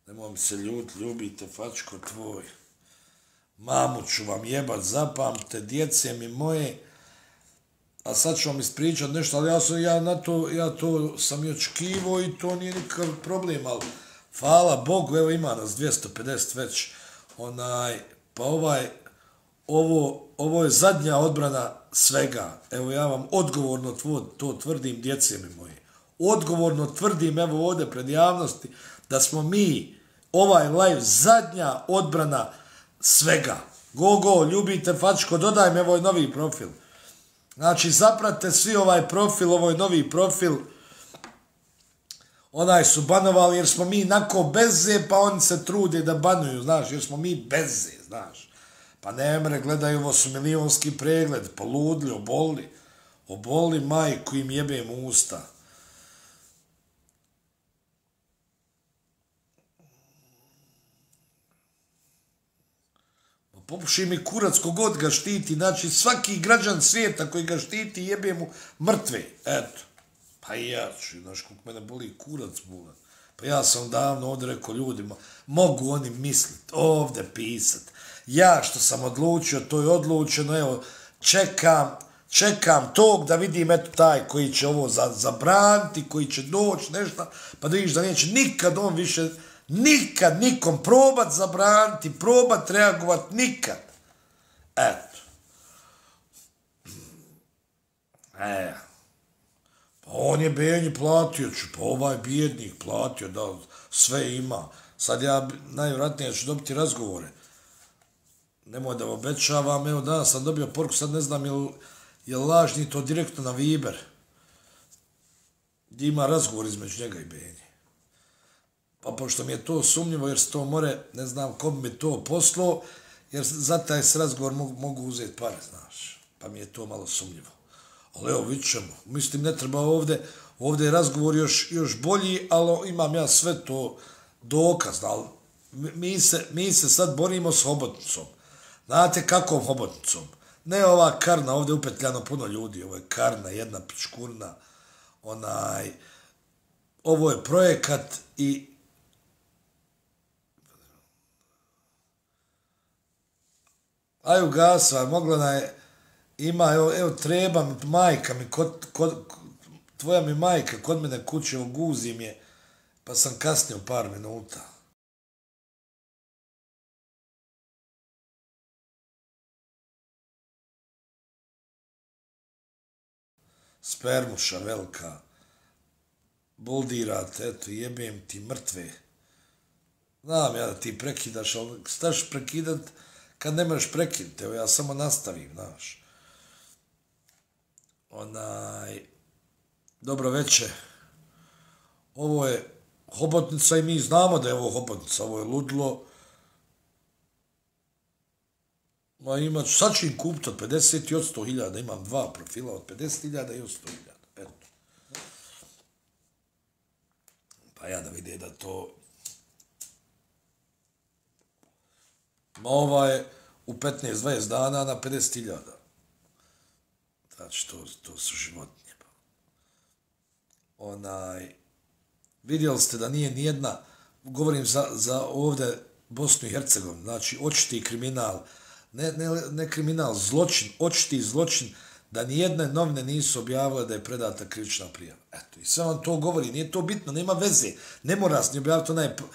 Nemoj mi se ljubite, fačko tvoj. Mamu ću vam jebat, zapamte, djece mi moje. A sad ću vam ispričat nešto, ali ja to sam i očekivao i to nije nikakav problem, ali hvala Bogu, evo ima nas 250 već, pa ovo je zadnja odbrana svega. Evo ja vam odgovorno to tvrdim, djece mi moje. Odgovorno tvrdim, evo ovdje pred javnosti, da smo mi, ovaj live, zadnja odbrana svega. Go, ljubite fačko, dodaj mi ovaj novi profil. Znači, zaprate svi ovaj profil, ovaj novi profil. Onaj su banovali jer smo mi nako beze, pa oni se trude da banuju, znaš, jer smo mi beze, znaš. Pa nemre, gledaju, ovo su milijonski pregled, poludli, oboli majku im jebem u usta. Popuši mi kurac kogod ga štiti, znači svaki građan svijeta koji ga štiti jebe mu mrtve, eto. Pa i ja ću, znaš koliko mene boli kurac bulan. Pa ja sam davno ovdje rekao ljudima, mogu oni mislit, ovdje pisat. Ja što sam odlučio, to je odlučeno, evo, čekam tog da vidim, eto taj koji će ovo zabraniti, koji će doći nešto, pa da vidiš da neće nikad on više, nikad nikom probat zabraniti, probat reagovat, nikad. Eto. Pa on je Benji platio, pa ovaj bijednik platio, da sve ima. Sad ja najvjerojatnije ću dobiti razgovore. Nemoj da obećavam, evo danas sam dobio poruku, sad ne znam je li lažni to direktno na Viber. Gdje ima razgovor između njega i Benji. Pa pošto mi je to sumnjivo jer se to more, ne znam ko bi mi to poslao, jer za taj se razgovor mogu uzeti pare, znaš. Pa mi je to malo sumnjivo. Ali evo, vidit ćemo. Mislim, ne treba ovdje je razgovor još bolji, ali imam ja sve to dokaz. Ali mi se sad borimo s hobotnicom. Znate kakvom hobotnicom? Ne ova karna, ovdje upetljano puno ljudi, ovo je karna, jedna pičkurna, ovo je projekat i aju gasa, mogla je, ima, evo treba mi, majka mi, tvoja mi majka kod mene kuće guzi mi je, pa sam kasnio par minuta. Spermuša velika, buldirate, eto, jebem ti mrtve. Znam ja da ti prekidaš, ali staš prekidat kad ne možeš prekinuti, evo ja samo nastavim, znaš. Dobro večer. Ovo je hobotnica i mi znamo da je ovo hobotnica, ovo je ludlo. Ma imat ću, sad ću im kupiti od 50 i od 100.000, imam dva profila od 50.000 i od 100.000, eto. Pa ja da vidim da to... Ma ova je u 15-20 dana na 50.000. Znači, to su životinje. Vidjeli ste da nije nijedna, govorim za ovdje Bosnu i Hercegovinu, znači očiti kriminal, ne kriminal, zločin, očiti zločin, da nijedne novine nisu objavile da je predata krivična prijava. Eto, i sve vam to govori, nije to bitno, nema veze, ne mora se ni objaviti,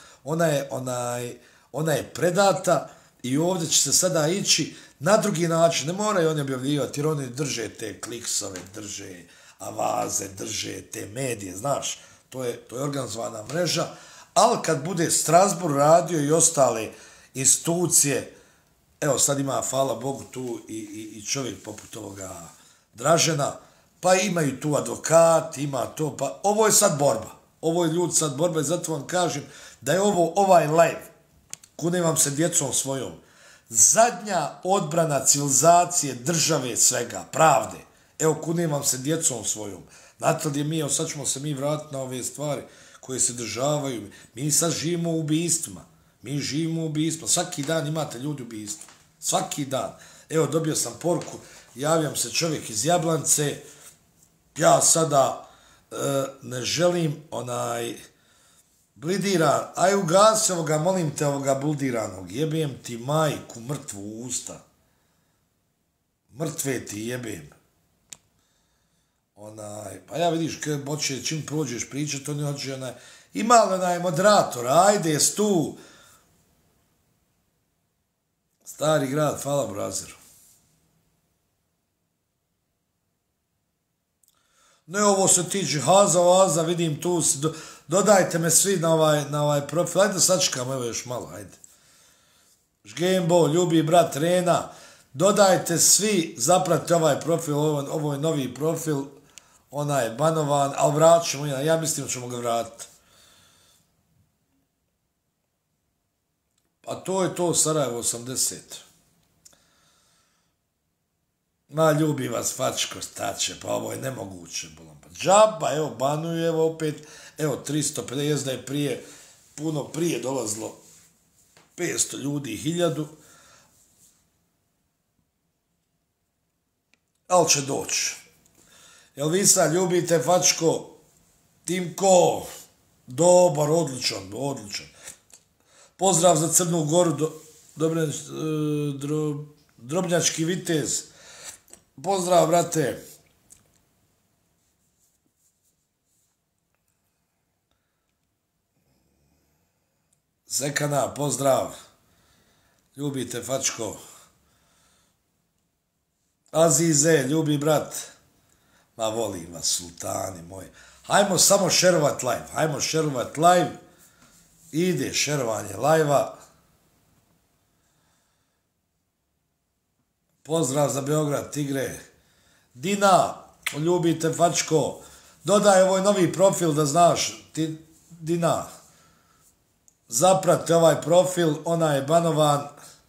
ona je predata i ovdje će se sada ići na drugi način, ne moraju oni objavljivati, jer oni drže te kliksove, drže avaze, drže te medije, znaš, to je organizovana mreža, ali kad bude Strasbourg radio i ostale institucije, evo sad ima, hvala Bogu, tu i čovjek poput ovoga Dražena, pa imaju tu advokati, ima to, pa ovo je sad borba, ovo je ljudi sad borba i zato vam kažem da je ovaj live, kunem vam se djecom svojom, zadnja odbrana civilizacije, države, svega, pravde. Evo, kunem vam se djecom svojom. Znate li evo sad ćemo se mi vratiti na ove stvari koje se državaju. Mi sad živimo u ubijstvima. Svaki dan imate ljudi ubijstva. Svaki dan. Evo, dobio sam poruku, javljam se čovjek iz Blidiran, aj ugasi ovoga, molim te, ovoga bludiranog. Jebem ti majku mrtvu u usta. Mrtve ti jebem. Pa ja vidiš, čim prođeš pričat, on je hoće ima li onaj moderator, ajde, jes tu. Stari grad, hvala Brazeru. Ne, ovo se tiče Haza, vidim tu, dodajte me svi na ovaj profil, ajde sačekamo, evo još malo, ajde. Žgembo, ljubi brat Rena, dodajte svi, zapratite ovaj profil, ovo je novi profil, onaj banovan, ali vratit ćemo, ja mislim da ćemo ga vratiti. A to je to, Sarajevo 80. Ma, ljubi vas, fačko, staće, pa ovo je nemoguće. Pa džaba, evo, banuju, evo opet, evo, 350, da je puno prije dolazilo 500 ljudi, 1000. Ali će doći. Jel vi sad ljubite, fačko, Timko, dobar, odličan. Pozdrav za Crnu Goru, Drobnjački vitez. Pozdrav, brate. Zekana, pozdrav. Ljubite, fačko. Azize, ljubi brat. Ma, volim vas, sultani moji. Hajmo samo šerovat live. Ide šerovanje live-a. Pozdrav za Beograd, Tigre. Dina, ljubite, fačko. Dodaj ovoj novi profil da znaš. Dina. Zaprate ovaj profil, onaj je banovan.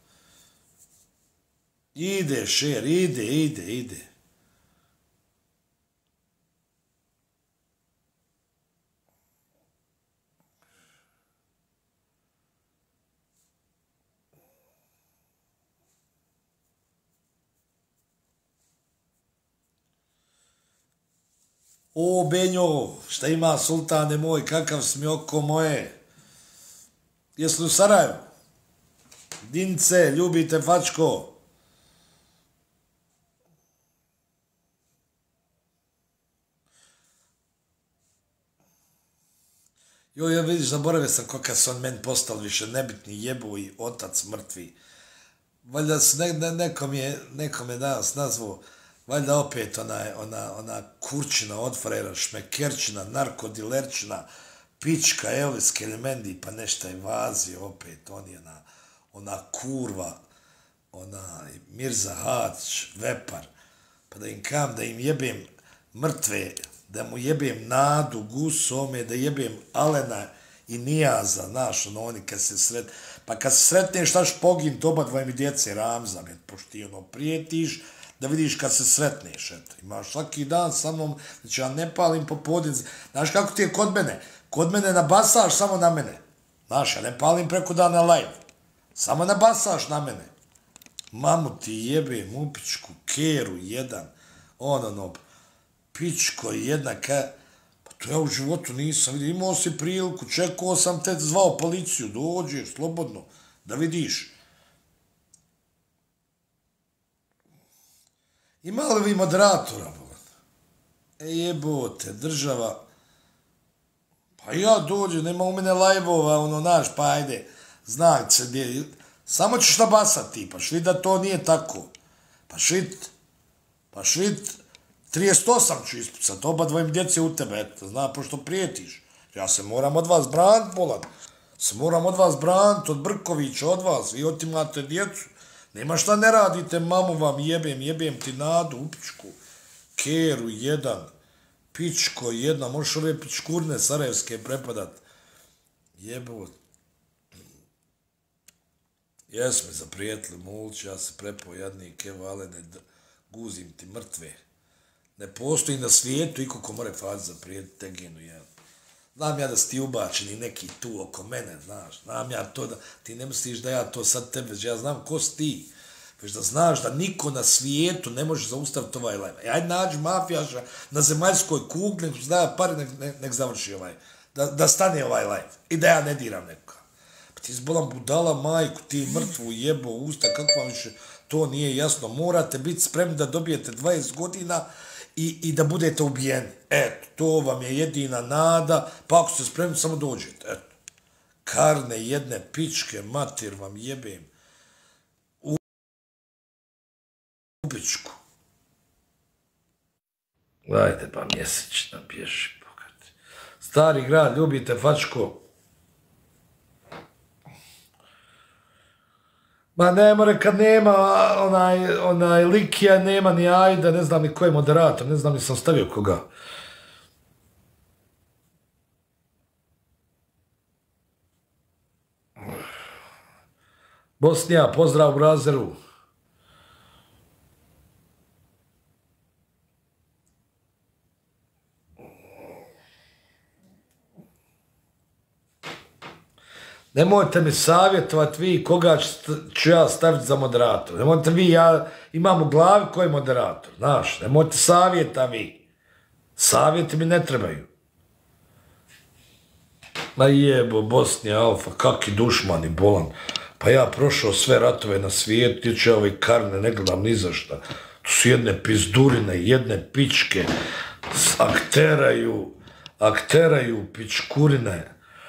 Ide šer, ide. O, Benjo, šta ima, sultane moj, kakav si oko moje. Jesi li u Sarajevu? Dince, ljubite, fačko. Ja vidiš, zaboravio sam koliko su on meni postali više nebitni, jebu i otac mrtvi. Valjda su, nekom je danas nazvao, valjda opet ona kurčina od frajera, šmekerčina, narkodilerčina, pička, Elvis Kelemendi, pa nešto je vazio opet, on je ona kurva, Mirza Hadić, Vepar, pa da im kam, da im jebem mrtve, da mu jebem Nadu, Gusome, da jebem Alena i Nijaza, znaš, oni kad se pa kad se sretneš, štaš pogin, oba dvoje mi djece Ramza, pošto ti prijetiš, da vidiš kad se sretneš, eto, imaš svaki dan sa mnom, znači ja ne palim popodne, znaš kako ti je kod mene nabasaš samo na mene, znaš, ja ne palim preko dana live, samo nabasaš na mene, mamu ti jebem, upičku, keru, jedan, pičko, jedna, pa to ja u životu nisam vidio, imao si priliku, čekao sam te, zvao policiju, dođeš, slobodno, da vidiš. Ima li vi moderatora, jebote, država, pa ja dođem, nema u mene live-ova, naš, pa ajde, znak se gdje, samo ćeš nabasati, pa švit da to nije tako, pa švit, 38 ću ispucat, oba dvojim djece u tebe, eto, zna, pošto prijetiš. Ja se moram od vas branit, bolan. Od Brkovića, od vas, vi otimate djecu. Nema šta ne radite, mamu vam jebem ti Nadu, upičku, keru, jedan, pičko, jedna, možeš ove pičkurne sarajevske prepadat. Jebo. Jes me zaprijetili, mulči, ja se prepao jadnik, evo, Alene, guzim ti mrtve. Ne postoji na svijetu iko ko more fazi zaprijeti tegenu, jel? Znam ja da si ti ubačeni neki tu oko mene, znaš, znam ja to da, ti ne misliš da ja to sad tebe, ja znam ko si ti, već da znaš da niko na svijetu ne može zaustaviti ovaj live. Ajde nađi mafijaša na zemaljskoj kugli, nek zna pari, nek završi ovaj da stane ovaj live i da ja ne diram nekoga. Pa ti zbolam budala majku, ti mrtvu jebo usta, kako vam više to nije jasno. Morate biti spremni da dobijete 20 godina i da budete ubijeni. Eto, to vam je jedina nada, pa ako ste spremni, samo dođete. Eto. Karne jedne pičke, mater vam jebem. U pičku. Gledajte pa mjesečna bježi, bogati. Stari grad, ljubite fačko. Ma ne more kad nema onaj Likija, nema ni Ajda, ne znam ni ko je moderator, ne znam ni sam stavio koga. Bosnija, pozdrav Brazeru. Nemojte mi savjetovati vi koga ću ja staviti za moderator. Nemojte vi, ja imam u glavi ko je moderator. Znaš, nemojte savjeta vi. Savjeti mi ne trebaju. Ma jebo, Bosnija, Alfa, kaki dušmani, bolan. Pa ja prošao sve ratove na svijetu, tiče ove karne, ne gledam ni za šta. Tu su jedne pizdurine, jedne pičke, akteraju pičkurine.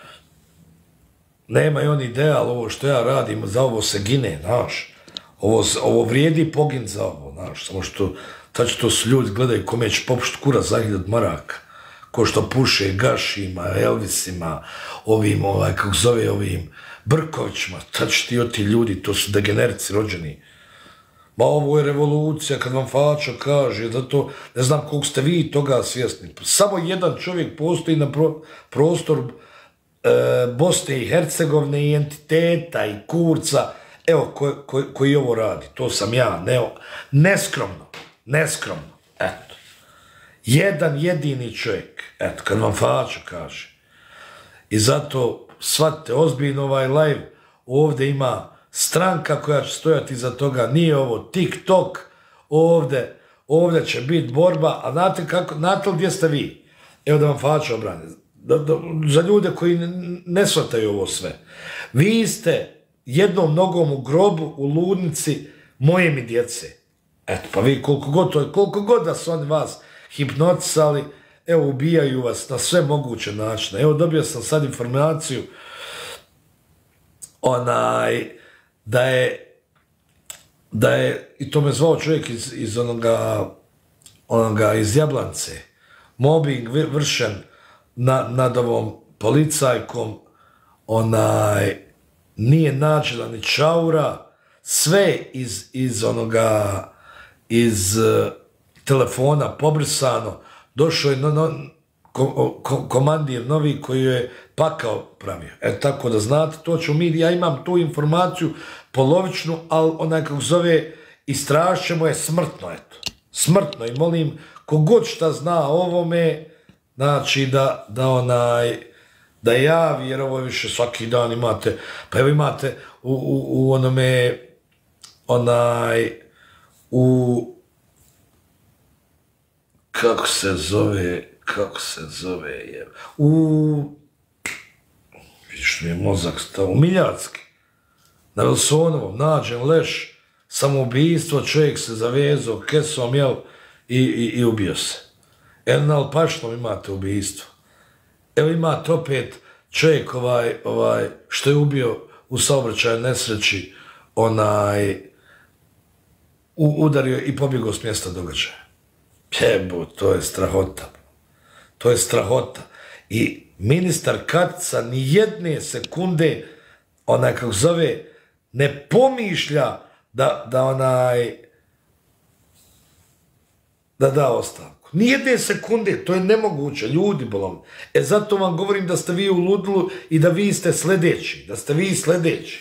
Nema i on ideal, ovo što ja radim, za ovo se gine, znaš. Ovo vrijedi pogin za ovo, znaš. Samo što, tačno to su ljudi, gledaju kome će popušt kura za 1000 maraka. Ko što puše Gašima, Elvisima, ovim, kako zove, ovim Brkovićima. Tačno ti oti ljudi, to su degenerici rođeni. Ma ovo je revolucija, kad vam Fačo kaže, zato ne znam koliko ste vi toga svjesni. Samo jedan čovjek postoji na prostor Bosne i Hercegovine i entiteta i Kurca, evo koji ovo radi, to sam ja, neskromno, eto. Jedan jedini čovjek, eto, kad vam Fačo kaže. I zato shvatite ozbiljno ovaj live, ovdje ima stranka koja će stojati iza toga, nije ovo TikTok, ovdje će biti borba, a znate li gdje ste vi? Evo da vam Fačo obrane. Za ljude koji ne shvataju ovo sve. Vi ste jednom nogom u grobu, u ludnici moje mi djece. Eto, pa vi koliko god da su oni vas hipnotisali, evo, ubijaju vas na sve moguće načine. Evo, dobio sam sad informaciju da je, i to me zvao čovjek iz onoga iz Jablance, mobbing vršen nad ovom policajkom, nije nađena ni čaura, sve iz telefona pobrisano, došao je komandir novi koji je pakao pravio. Tako da znate, to ću mi, ja imam tu informaciju polovičnu, ali kako zove, istražćemo je smrtno, eto. Smrtno, i molim, kogod šta zna o ovome, znači da javi, jer ovo više svaki dan imate, pa evo imate kako se zove, vidiš mi je mozak stao, u Miljacki, na Vilsonovom, nađen leš, samoubijstvo, čovjek se zavezao kesom, jel, i ubio se. Evo na Alpašnom imate ubijstvo. Evo imate opet čovjek što je ubio u saobraćajnoj nesreći, udario i pobjegao s mjesta događaja. Jebo, to je strahota. To je strahota. I ministar Katica ni jedne sekunde, kako zove, ne pomišlja da da ostavku. Nijedne sekunde, to je nemoguće, ljudi bolam. Zato vam govorim da ste vi u ludilu i da vi ste sljedeći, da ste vi sljedeći.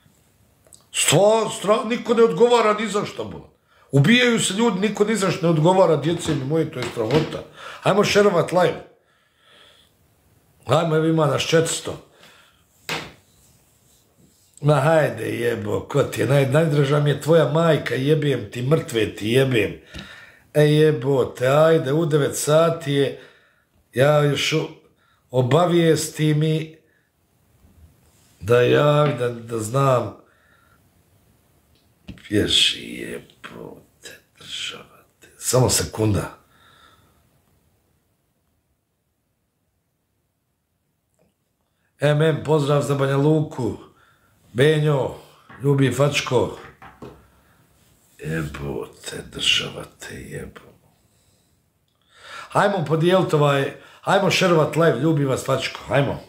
Niko ne odgovara ni za što, bolam. Ubijaju se ljudi, niko ni za što ne odgovara, djece mi moji, to je strahota. Hajmo šerovat live. Hajmo, evo ima nas 400. Ma hajde jebo, ko ti je, najdraža mi je tvoja majka, jebem ti, mrtve ti jebem. Jebote, ajde, u 9 sati je, ja još obavijesti mi da znam pješi jebote država te. Samo sekunda. Pozdrav za Banja Luku. Benjo, ljubi fačko. Jebote država te jebo. Hajmo podijeliti hajmo šerovat live, ljubi vas fačko, hajmo.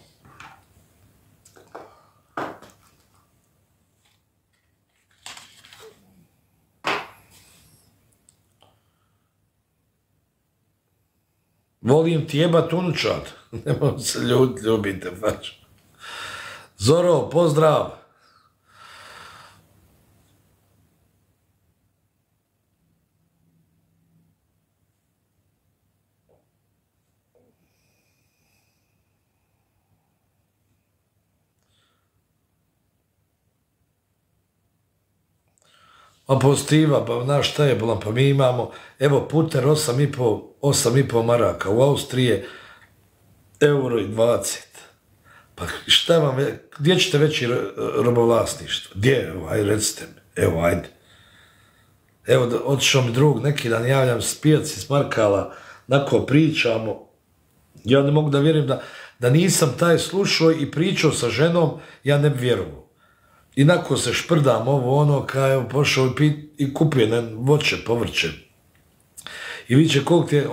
Volim ti jebat unučad. Nemam se ljubite, fač. Zoro, pozdrav. Pa pozitiva, pa znaš šta je bolan, pa mi imamo, evo puter 8,5 maraka, u Austriji je €1,20. Pa šta vam, gdje ćete veći robovlasništvo? Gdje, evo, ajde recite mi, evo, ajde. Evo, otišao mi drug, neki dan javljam s pijaci, s Markala, nako pričamo, ja ne mogu da vjerujem da nisam taj slušao i pričao sa ženom, ja ne bi vjerovao. Inako se šprdam ovo ono, kao evo pošao i kupio voće, povrće. I viće koliko ti je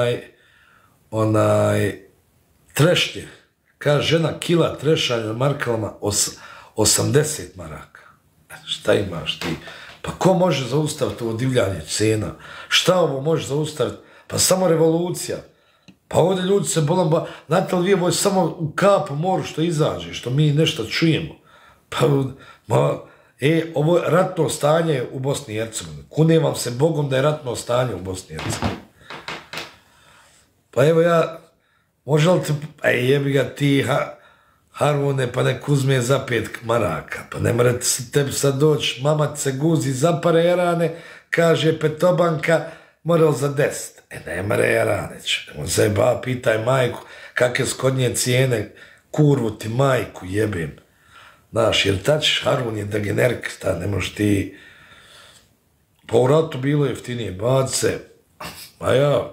onaj trešnje. Kaže žena kila trešanja na Markalama 80 maraka. Šta imaš ti? Pa ko može zaustaviti ovo divljanje cena? Šta ovo može zaustaviti? Pa samo revolucija. Pa ovdje ljudi se bolam, znate li vi ovo je samo u kapu moru što izađe, što mi nešto čujemo. Pa, ovo je ratno stanje u Bosni i Hercegovini. Kunem vam se Bogom da je ratno stanje u Bosni i Hercegovini. Pa evo ja, može li ti, jebi ga ti Harvone pa nek uzme za 5 maraka. Pa ne morate se tebi sad doći, mama se guzi za pare jarane, kaže Petobanka, moral za 10. Ne mare jarane će. On se pitaj majku, kakve skodnje cijene, kurvu ti majku jebim. Znaš, jer tač Harun je degenerik, ne možeš ti... Pa u ratu bilo jeftinije bace, a ja...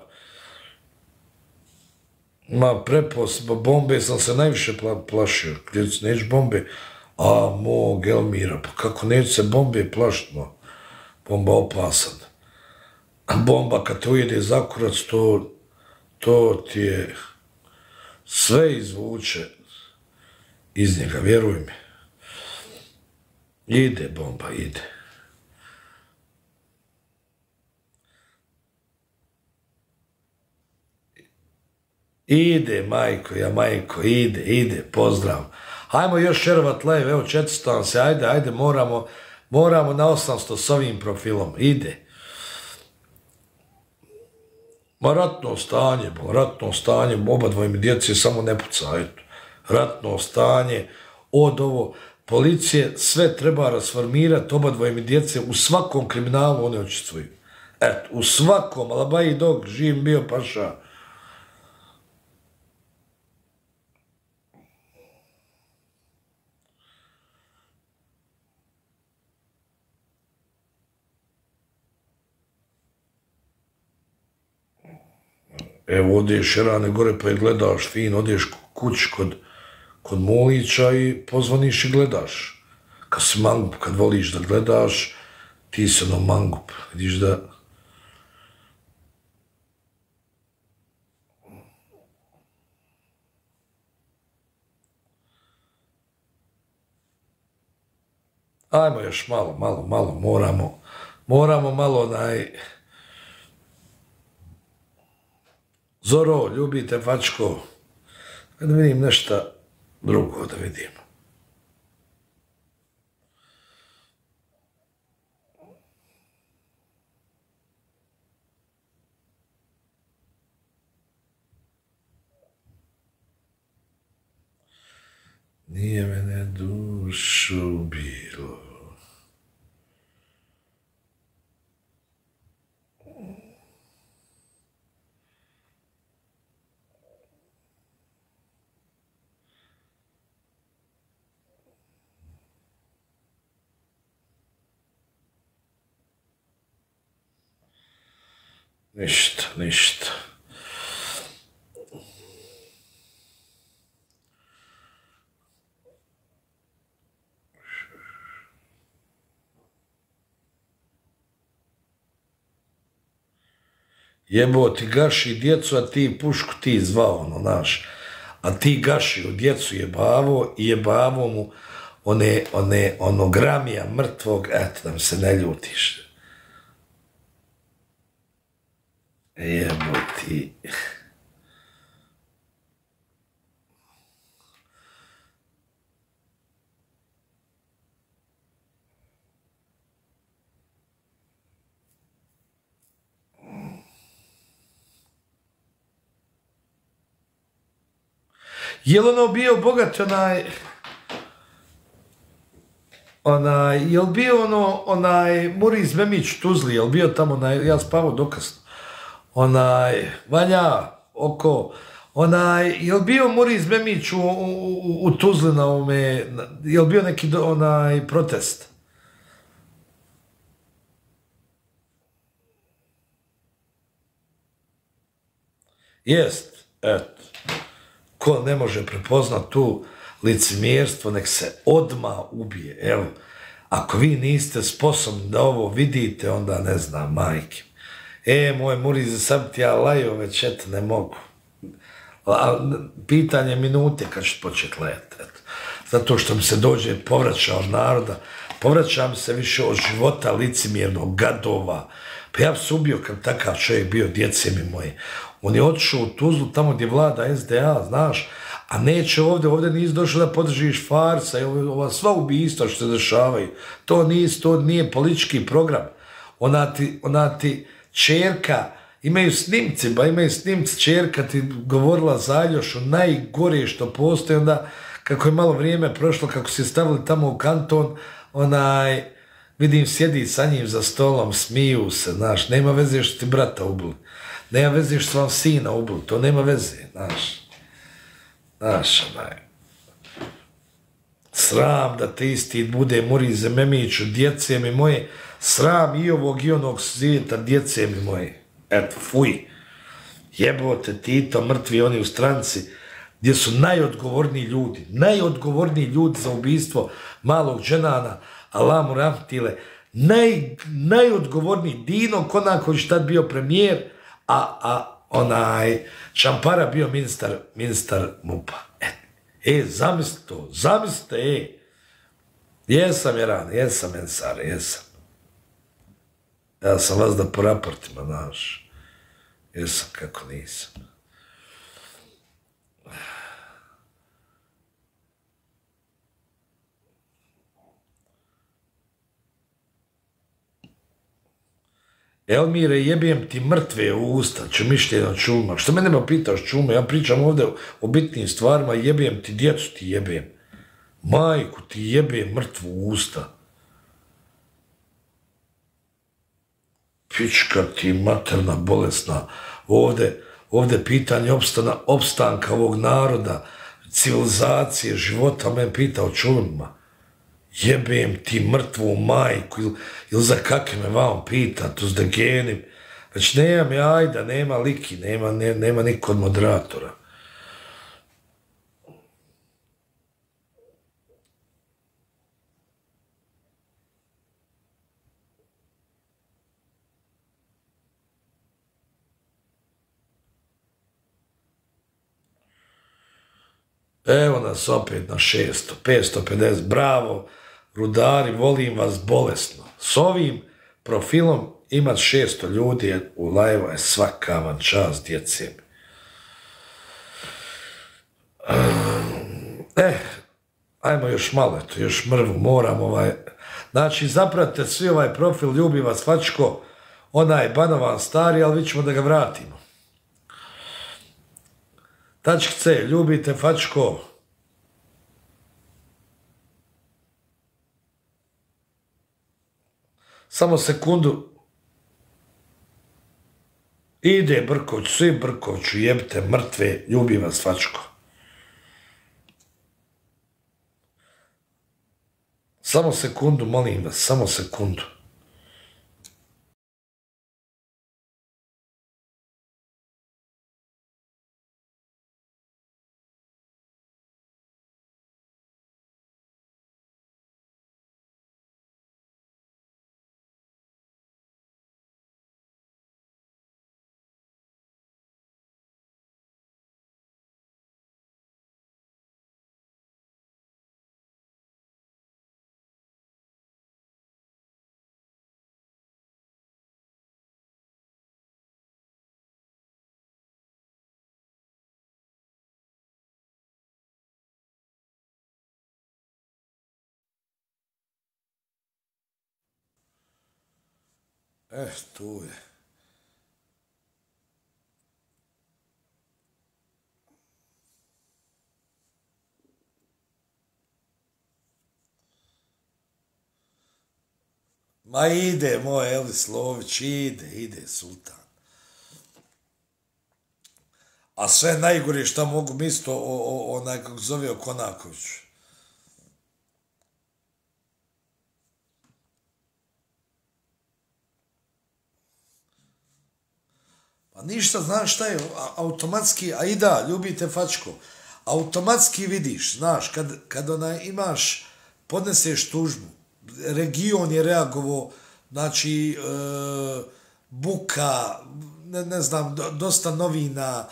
bombe sam se najviše plašio, gdje se neću bombe, a mog Elmira, pa kako neću se bombe plašiti, bomba opasan. Bomba kad te ujede za kurac, to ti je... Sve izvuče iz njega, vjeruj mi. Ide bomba, ide. Ide, majko, ide, pozdrav. Hajmo još šerovat live, evo 400 nam se, ajde, moramo na 800 s ovim profilom, ide. Ma ratno stanje, oba dvoje mi djeci samo ne pucaju. Ratno stanje, od ovo, policije, sve treba rasformirati, oba dvoje mi djece, u svakom kriminalu one učestvuju. Eto, u svakom, ali ba i dok živim bio paša. Evo, odeš Jerane gore pa je gledaš fin, odeš kući kod Mulića i pozvaniš i gledaš. Kad si mangup, kad voliš da gledaš, ti si ono mangup, vidiš da... Ajmo još malo, moramo malo Zoro, ljubite fačko, da vidim nešto drugo da vidim. Nije mene dušu bilo. Ništa, ništa. Jebo ti gaši djecu, a ti pušku ti zvao, ono, naš. A ti gaši u djecu jebavo i jebavo mu ono gramija mrtvog, eto, da mi se ne ljutiš. Jebo ti. Je li ono bio bogat jel bio Muriz Memić Tuzli, jel bio tamo, ja spavao dokasno, Vanja, oko, jel bio Muriz Memić u Tuzli na ovome, jel bio neki protest? Jest, eto. Ko ne može prepoznat tu licemjerstvo, nek se odmah ubije. Evo, ako vi niste sposobni da ovo vidite, onda ne znam, majke. Moj Murize, sam ti ja lajao, već eto, ne mogu. Pitanje minute kad ću početi lajati, eto. Zato što mi se dođe, povraća od naroda, povraća mi se više od života licemjernog, gadova. Pa ja bi se ubio kad takav čovjek bio, djece mi moji. On je otišao u Tuzlu, tamo gdje vlada SDA, znaš, a neće ovdje nisi došao da podržiš farsa i ova sva ubijstva što se dešavaju. To nije politički program. Ona ti čerka, imaju snimci, čerka ti govorila za Aljošu najgore što postoji, onda kako je malo vrijeme prošlo, kako se stavili tamo u kanton, vidim sjedi sa njim za stolom, smiju se, znaš, nema veze što ti brata ubili. Nema veze što vam sina ubili, to nema veze, znaš. Znaš, sram da te isti bude Murize Memiću, djece mi moje, sram i ovog i onog svijeta, djece mi moje. Eto, fuj. Jebote, Tito, mrtvi oni u stranci, gdje su najodgovorniji ljudi za ubijstvo malog dženana, Alamu Ramtile, najodgovorniji Dino Konaković tad bio premijer, a Čampara bio ministar MUP-a. Zamislite, jesam Ensar, jesam. Ja sam vas da po raportima, znaš. Jesam kako nisam. Elmire, jebijem ti mrtve u usta, ću mišljenje o čulma. Što mene me pitaš čulma, ja pričam ovdje o bitnim stvarima, jebijem ti djecu, ti jebijem. Majku ti jebijem mrtvu u usta. Pička ti materna, bolesna. Ovdje pitanje opstanka ovog naroda, civilizacije, života, me pita o čulma. Jebem ti mrtvu majku, ili za kakve me vam pita, to zda genim. Već nemam ja ajda, nema liki, nema niko od moderatora. Evo nas opet na 600, 550, bravo. Rudari, volim vas bolesno. S ovim profilom imat 600 ljudi u live-u je svaka vam čast, djece. Ajmo još malo, još mrvu, moram Znači, zapratite svi ovaj profil, ljubi vas Fačko, onaj Banovan stari, ali vi ćemo da ga vratimo. Tačkice, ljubite Fačko. Samo sekundu. Ide Brković, svi Brkoviću, jebite mrtve, ljubi vas Fačko. Samo sekundu, molim vas, samo sekundu. Tu je. Ma ide moj Elis Lović, ide Sultan. A sve najgore šta mogu misliti o onaj kako zove o Konakoviću. Pa ništa, znaš šta je, automatski, a i da, ljubite fačko, automatski vidiš, znaš, kad imaš, podneseš tužbu, region je reagovao, znači, buka, ne znam, dosta novina,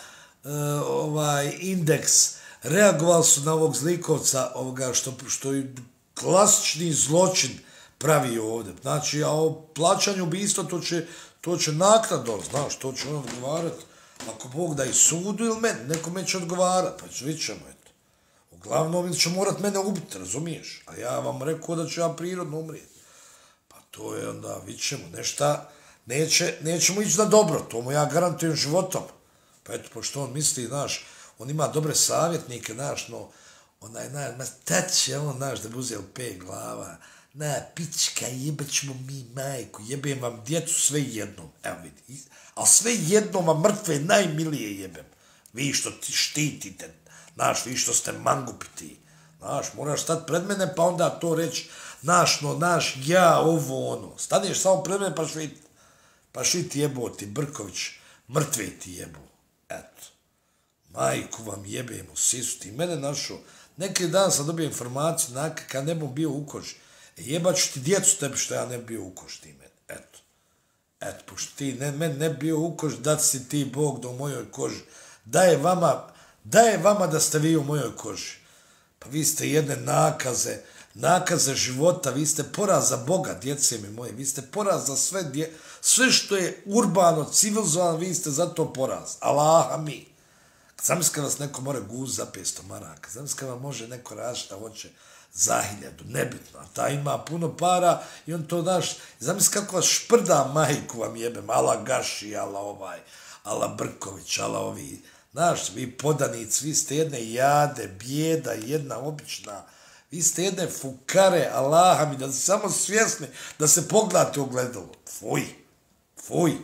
indeks, reagovali su na ovog zlikovca, ovoga što je klasični zločin pravi ovdje. Znači, a o plaćanju ubistva to će naknadno, znaš, to će on odgovarati. Ako Bog da i sudu ili meni, nekome će odgovarati, pa vidit ćemo, eto. Uglavnom, ili će morat mene ubiti, razumiješ? A ja vam rekao da ću ja prirodno umrijeti. Pa to je onda, vidit ćemo, nešta, nećemo ići na dobro, to mu ja garantujem životom. Pa eto, pošto on misli, znaš, on ima dobre savjetnike, znaš, no, ma tad će on, znaš, da bi uzeo 5 glava, pička, jebat ćemo mi majku, jebem vam djecu sve jednom, evo vidi, ali sve jednom vam mrtve najmilije jebem, vi što ti štitite, znaš, vi što ste mangupiti, znaš, moraš stati pred mene pa onda to reći, znaš, ja, ovo, ono, staneš samo pred mene pa švit jeboti, Brković, mrtve ti jebu, eto, majku vam jebem u sisu, ti mene našao, neki dan sam dobio informaciju, kad ne bom bio u koži, jebat ću ti djecu tebi što ja ne bi bio u koži ti meni, eto, pošto ti meni ne bi bio u koži, da si ti Bog da u mojoj koži, daje vama da ste vi u mojoj koži, pa vi ste jedne nakaze života, vi ste poraz za Boga, djece mi moje, vi ste poraz za sve što je urbano, civilizovano, vi ste za to poraz, Allaha mi. Zamisli kad vas neko more guz za 500 maraka, zamisli kad vam može neko raditi šta hoće za 1000, nebitno, a ta ima puno para i on to daš, zamisli kako vas šprda majku vam jebem, ala Gaši, ala Brković, ala ovi, znaš, vi podanici, vi ste jedne jade, bijeda, jedna obična, vi ste jedne fukare, Allaha mi, da ste samo svjesni da se pogledate u gledalo, fuj.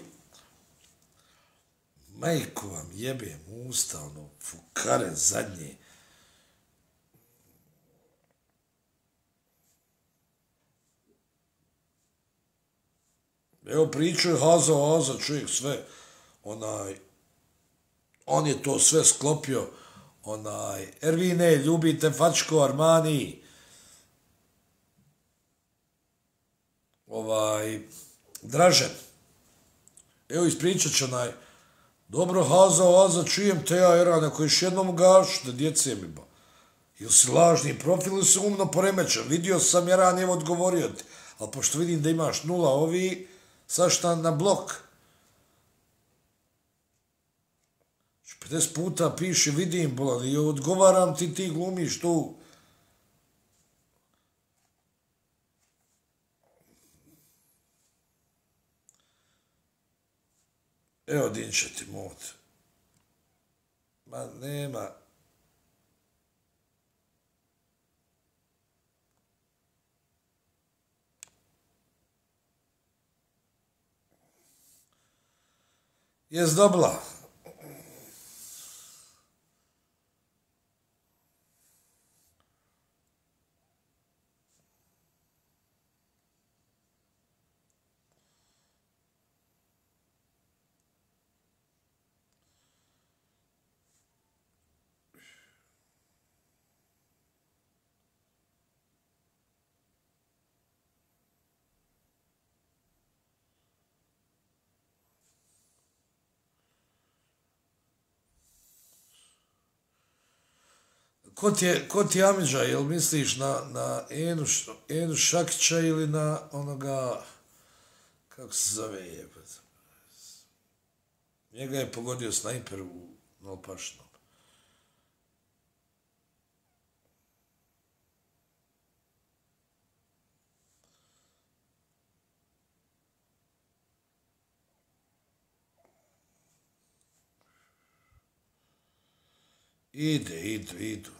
Majku vam jebem usta, fukare zadnje. Evo pričaju Haza, čovjek sve, on je to sve sklopio, Ervine, ljubite fačko, Armani, Dražen, evo ispričat će dobro, Haza, čujem te ja, Erane, koji još jednom gaš, da djece mi ba. Ili si lažni profil ili si umno poremećan. Vidio sam, Eran, evo odgovorio ti. Ali pošto vidim da imaš 0 ovi, sad šta na blok. 50 puta piše, vidim, bolan, i odgovaram ti glumiš tu. Evo, dinče ti mod. Ma, nema. Jes dobila? Ko ti je Amidža, jel misliš na Enu Šakića ili na onoga, kako se zove jebet? Njega je pogodio snajper u Novopašnom. Idu.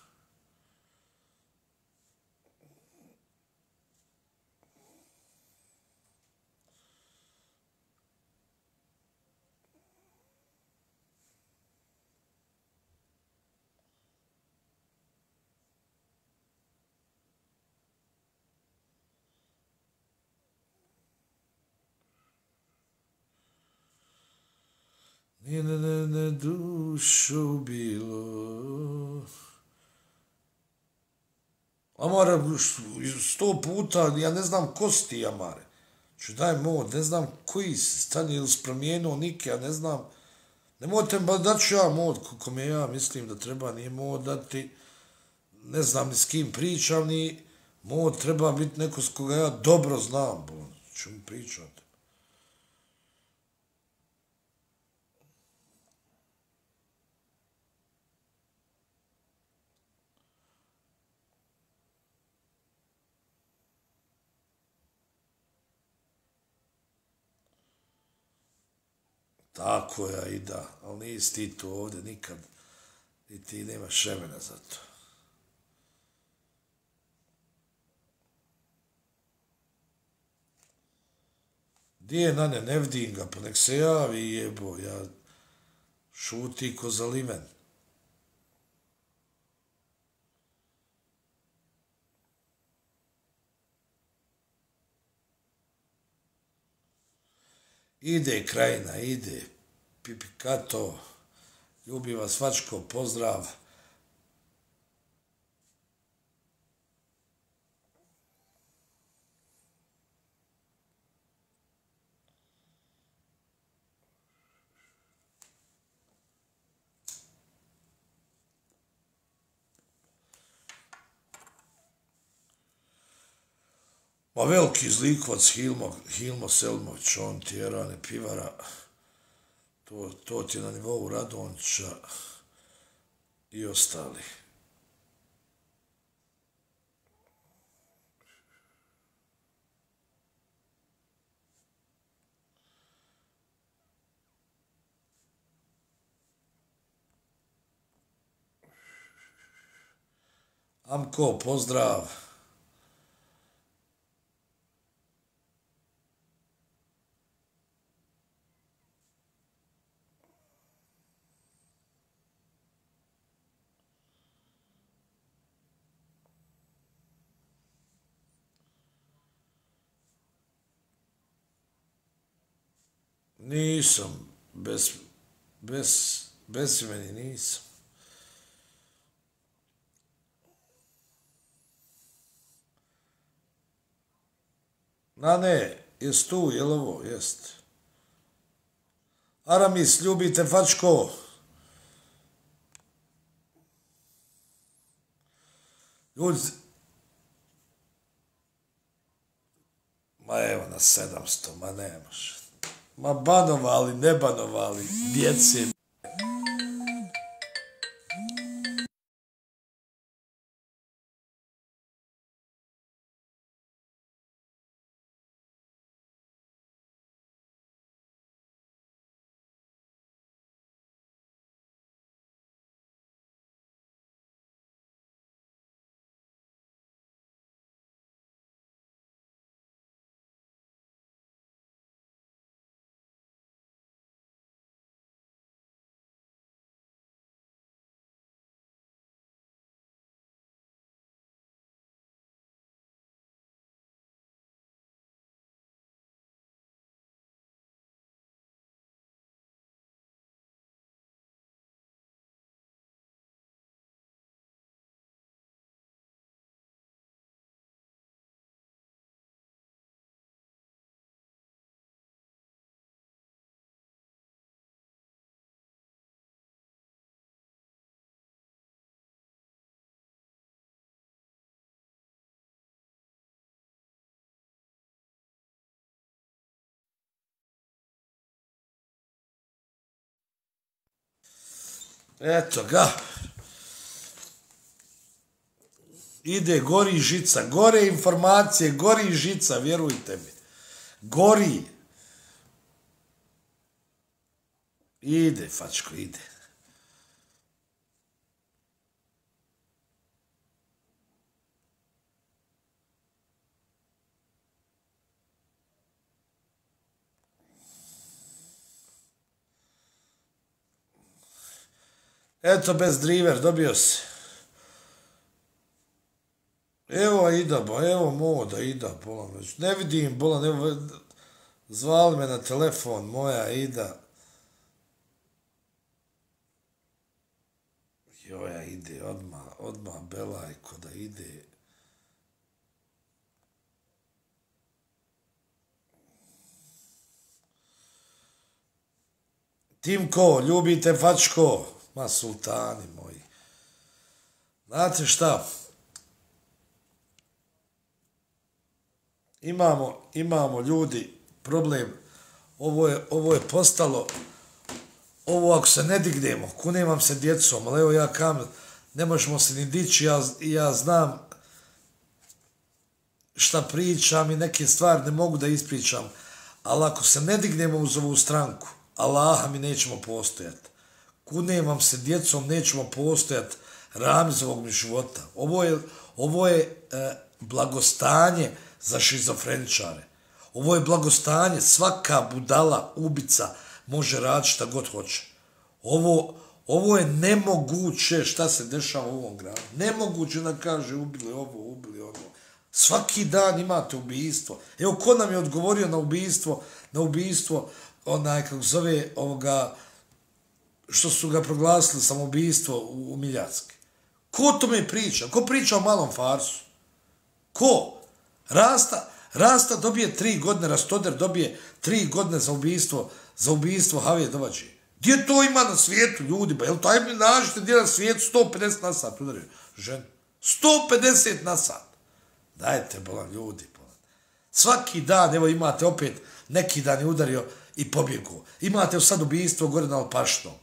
Ne dušu bilo. Amare, 100 puta, ja ne znam ko si ti, Amare. Ču daj mod, ne znam koji si, stani ili spromijenio nike, ja ne znam. Nemojte ba dat ću ja mod, kome ja mislim da treba, nije mod dati, ne znam ni s kim pričam, ni mod treba biti neko s koga ja dobro znam, bo ću mi pričati. Tako ja i da, ali nisi ti tu ovdje nikad i ti nemaš vremena za to. Di je Nane, ne vidim ga, pa nek se javi jebo, ja šuti ko zaliven. Ide Krajina, ide, Pipikato, ljubi vas Vačko, pozdrav. Ma veliki zlikovac Hilmo Selmović, on tjerane pivara, to ti je na nivou Radonjića i ostali. Amko, pozdrav. Nisam, bezimeni nisam. Ne, jest tu, jel ovo, jest. Aramis, ljubite Fačko. Ljudi, ma evo na 700, ma nemaš. Ma banovali, ne banovali, djeci. Eto ga. Ide, gori žica, gore informacije, gori žica, vjerujte mi. Gori. Ide, Fačko, ide. Eto, bez driver, dobio si. Evo Aida, evo moda, Aida, bolan već. Ne vidim, bolan, evo, zvali me na telefon, moja Aida. Joja ide, odmah belajko da ide. Timko, ljubite fačko? Ma sultani moji. Znate šta? Imamo ljudi problem. Ovo je postalo, ovo ako se ne dignemo, kunem se djecom, ali evo ja kam, ne možemo se ni dići, ja znam šta pričam i neke stvari ne mogu da ispričam, ali ako se ne dignemo uz ovu stranku, Allaha mi nećemo postojati. Kunem vam se djecom, nećemo postojati Ramizovog mi života. Ovo je blagostanje za šizofreničare. Ovo je blagostanje, svaka budala, ubica može raditi šta god hoće. Ovo je nemoguće šta se dešava u ovom gradu. Nemoguće da kaže ubili ovo, ubili ono. Svaki dan imate ubijstvo. Evo, ko nam je odgovorio na ubijstvo, onaj, kako zove, ovoga, što su ga proglasili samoubistvo u Miljacki. Ko o tome priča? Ko priča o malom farsu? Ko? Rasta dobije 3 godine, Rastoder dobije 3 godine za ubijstvo Havije Dovađe. Gdje to ima na svijetu, ljudi? Ba, jel to ajme nađete gdje na svijetu 150 na sat udario ženu? 150 na sat. Dajte, bolan, ljudi, bolan. Svaki dan, evo imate opet, neki dan je udario i pobjegu. Imate sad ubijstvo gore na Alpašnom.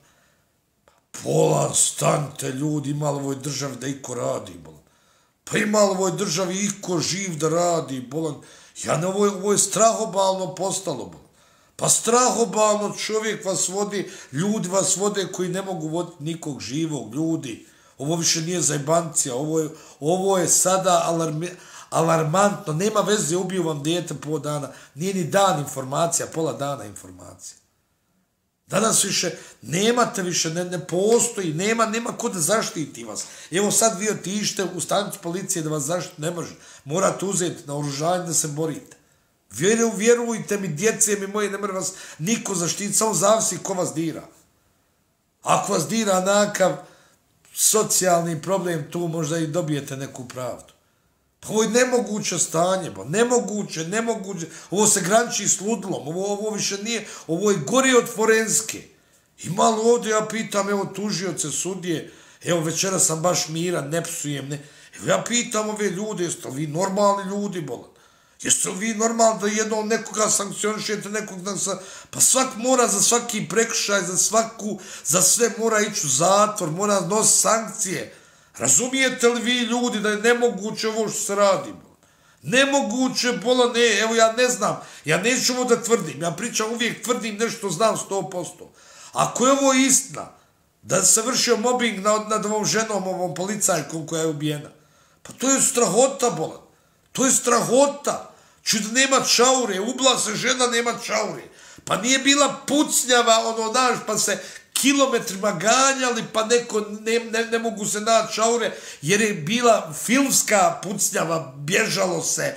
Bolan, stanite, ljudi, ima li ovoj državi da iko radi, bolan. Pa ima li ovoj državi iko živ da radi, bolan. Ovo je strahobalno postalo, bolan. Pa strahobalno čovjek vas vodi, ljudi vas vode koji ne mogu voditi nikog živog, ljudi. Ovo više nije zajbancija, ovo je sada alarmantno, nema veze, ubiju vam dijete pol dana, nije ni dan informacija, pola dana informacija. Danas više, nemate više, ne postoji, nema ko da zaštiti vas. Evo sad vi otište u stanicu policije da vas zaštiti ne može. Morate uzeti na oružanje da se borite. Vjerujte mi, djece mi moje, ne mora vas niko zaštiti, samo zavisi ko vas dira. Ako vas dira nakav socijalni problem, tu možda i dobijete neku pravdu. Pa ovo je nemoguće stanje, nemoguće. Ovo se graniči s ludlom, ovo više nije, ovo je gori od forenske. I malo ovdje ja pitam, evo tužioce, sudije, evo večera sam baš miran, ne psujem, ne. Evo ja pitam ove ljude, jeste li vi normalni ljudi, bolan? Jeste li vi normalni da jednom nekoga sankcionišete, pa svak mora za svaki prekršaj, za sve mora ići u zatvor, mora nositi sankcije. Razumijete li vi ljudi da je nemoguće ovo što se radi? Nemoguće, bola, ne, evo ja ne znam, ja neću ovo da tvrdim, ja pričam uvijek, tvrdim nešto, znam 100%. Ako je ovo istina, da se vršio mobbing nad ovom ženom, ovom policajkom koja je ubijena, pa to je strahota, bola, to je strahota. Ču da nema čaure, ubila se žena, nema čaure. Pa nije bila pucnjava, pa se kilometrima ganjali, pa neko ne mogu se naći čaure, jer je bila filmska pucnjava, bježalo se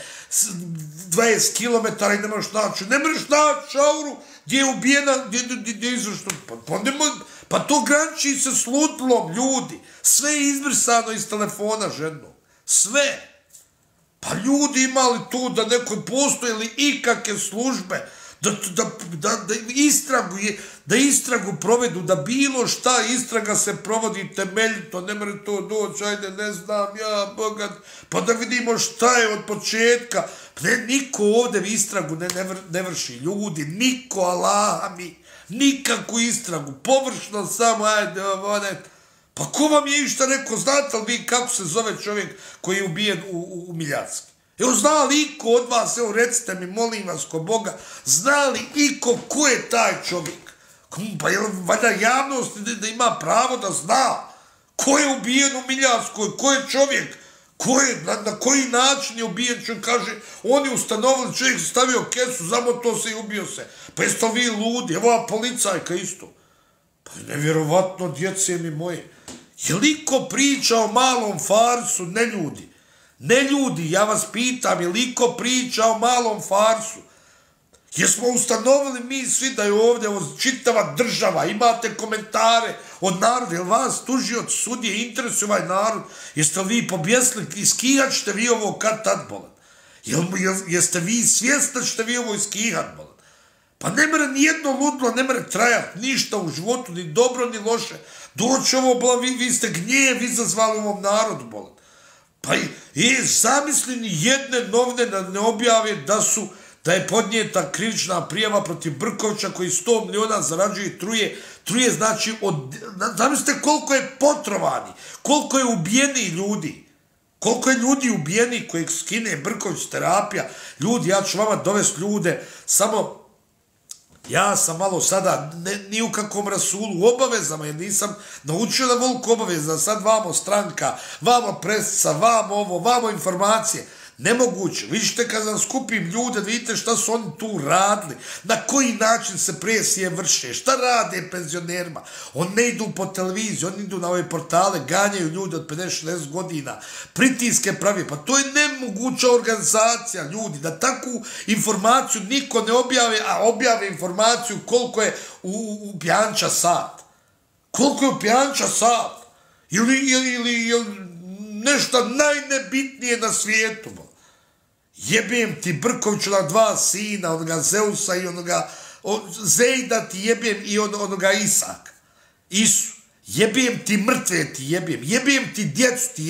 20 kilometara i ne možeš naći. Ne možeš naći čauru gdje je ubijena, gdje je izvršno. Pa to graniči se s ludlom, ljudi. Sve je izbrisano iz telefona ženom. Sve. Pa ljudi imali tu da neko postoje li ikakve službe, da istragu provedu, da bilo šta istraga se provodi temeljito, ne mre to doći, ajde, ne znam, ja, bogat, pa da vidimo šta je od početka. Niko ovdje istragu ne vrši, ljudi, niko, Allaha mi, nikakvu istragu, površno samo, ajde, pa ko vam je išta rekao, znate li vi kako se zove čovjek koji je ubijen u Miljacki? Evo, zna li iko od vas, evo recite mi, molim vas ko Boga, zna li iko ko je taj čovjek? Pa je li valjda javnost da ima pravo da zna ko je ubijen u Miljackoj, ko je čovjek, na koji način je ubijen, čo kaže, oni ustanovili, čovjek stavio kesu, zamotao se i ubio se. Pa jeste vi ludi, evo policajka isto. Pa je nevjerovatno, djece mi moje. Je li iko priča o malom Farsu? Ne ljudi. Ne ljudi, ja vas pitam, je li iko priča o malom Farsu? Jesmo ustanovili mi svi da je ovdje čitava država, imate komentare od naroda, jel vas tužioc sudije interesuje ovaj narod, jeste li vi pobjesli, iskijat ćete vi ovo kad tad bolan? Jeste vi svjesni da ćete vi ovo iskihat bolan? Pa ne mere nijedno ludlo, ne mere trajat ništa u životu, ni dobro, ni loše. Doći ovo bolan, vi ste gnjev izazvali ovom narodu bolan. Pa zamisli ni jedne novine ne objave da je podnijeta krivična prijava protiv Brkovića koji 100 miliona zarađuje i truje, znači, zamislite koliko je potrovani, koliko je ubijeni ljudi, koliko je ljudi ubijeni kojeg skine Brković terapija. Ljudi, ja ću vama dovesti ljude, samo ja sam malo sada ni u kakvom rasulu u obavezama, jer nisam naučio da volku obaveza, sad vamo stranka, vamo presica, vamo ovo, vamo informacije. Nemoguće. Vidite kad sam skupim ljude, vidite šta su oni tu radili, na koji način se presije vrše, šta rade penzionerima. Oni ne idu po televiziji, oni idu na ove portale, ganjaju ljude od 50-60 godina, pritiske pravi. Pa to je nemoguća organizacija, ljudi, da takvu informaciju niko ne objave, a objave informaciju koliko je u pijanča sat. Koliko je u pijanča sat? Ili nešto najnebitnije na svijetu. Jebem ti Brkoviću na 2 sina, onoga Zeusa i onoga Zejda ti jebem i onoga Isaka. Isu. Jebem ti mrtve ti jebem ti djecu ti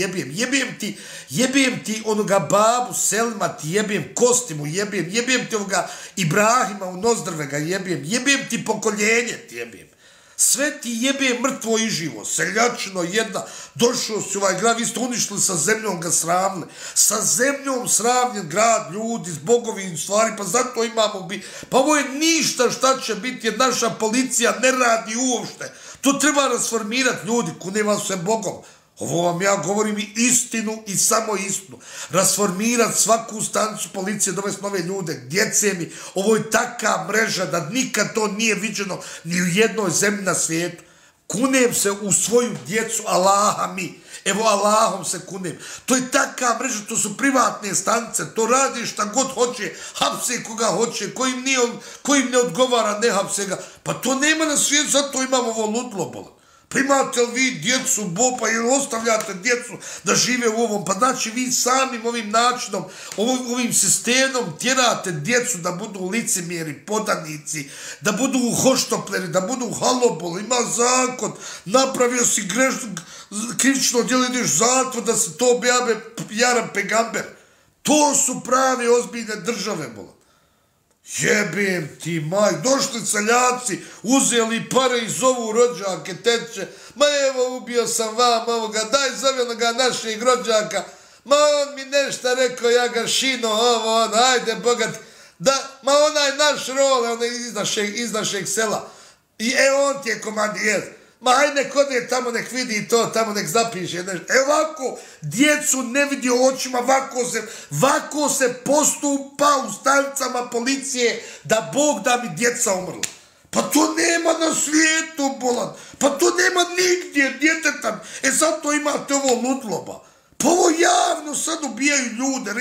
jebem ti onoga babu Selma ti jebem, Kostimu jebem ti ovoga Ibrahima u Nozdrvega jebem ti pokoljenje ti jebem. Sve ti jebe mrtvo i živo, seljačino jedna, došao si ovaj grad, vi ste uništili sa zemljom ga sravili, sa zemljom sravljen grad, ljudi, s bogovim stvari, pa zato imamo pa ovo je ništa šta će biti, jer naša policija ne radi uopšte, to treba rasformirati ljudi, kune vam se Bogom. Ovo vam ja govorim i istinu i samo istinu. Rasformirati svaku stanicu policije, dovesti nove ljude, djece mi. Ovo je taka mreža da nikad to nije viđeno ni u jednoj zemlji na svijetu. Kunem se u svoju djecu, Allaha mi. Evo Allahom se kunem. To je taka mreža, to su privatne stanice, to radi šta god hoće, hapse koga hoće, kojim ne odgovara, ne hapse ga. Pa to nema na svijetu, zato imamo ovo ludlo bolan. Pa imate li vi djecu, pa ili ostavljate djecu da žive u ovom, pa znači vi samim ovim načinom, ovim sistemom tjerate djecu da budu licemjeri, podanici, da budu hoštopleri, da budu haloboli, ima zakon, napravio si krivično djelo, ideš u zatvor da se to objave jaran pegamber. To su prave ozbiljne države, bola. Jebem ti maj, došli seljaci, uzeli pare i zovu rođake, teče, ma evo ubio sam vam ovoga, daj zove onoga našeg rođaka, ma on mi nešto rekao, ja ga šino, ovo, ono, ajde bogat, ma onaj naš rol, onaj iz našeg sela, i on ti je komandijer, ma aj nek ode tamo, nek vidi to, tamo nek zapiše nešto. Ovako, djecu ne vidi očima, ovako se postupa u stanicama policije da Bog da mi djeca umrla. Pa to nema na svijetu, bolan. Pa to nema nigdje djetetam. Zato imate ovo ludloba. Pa ovo javno sad ubijaju ljude,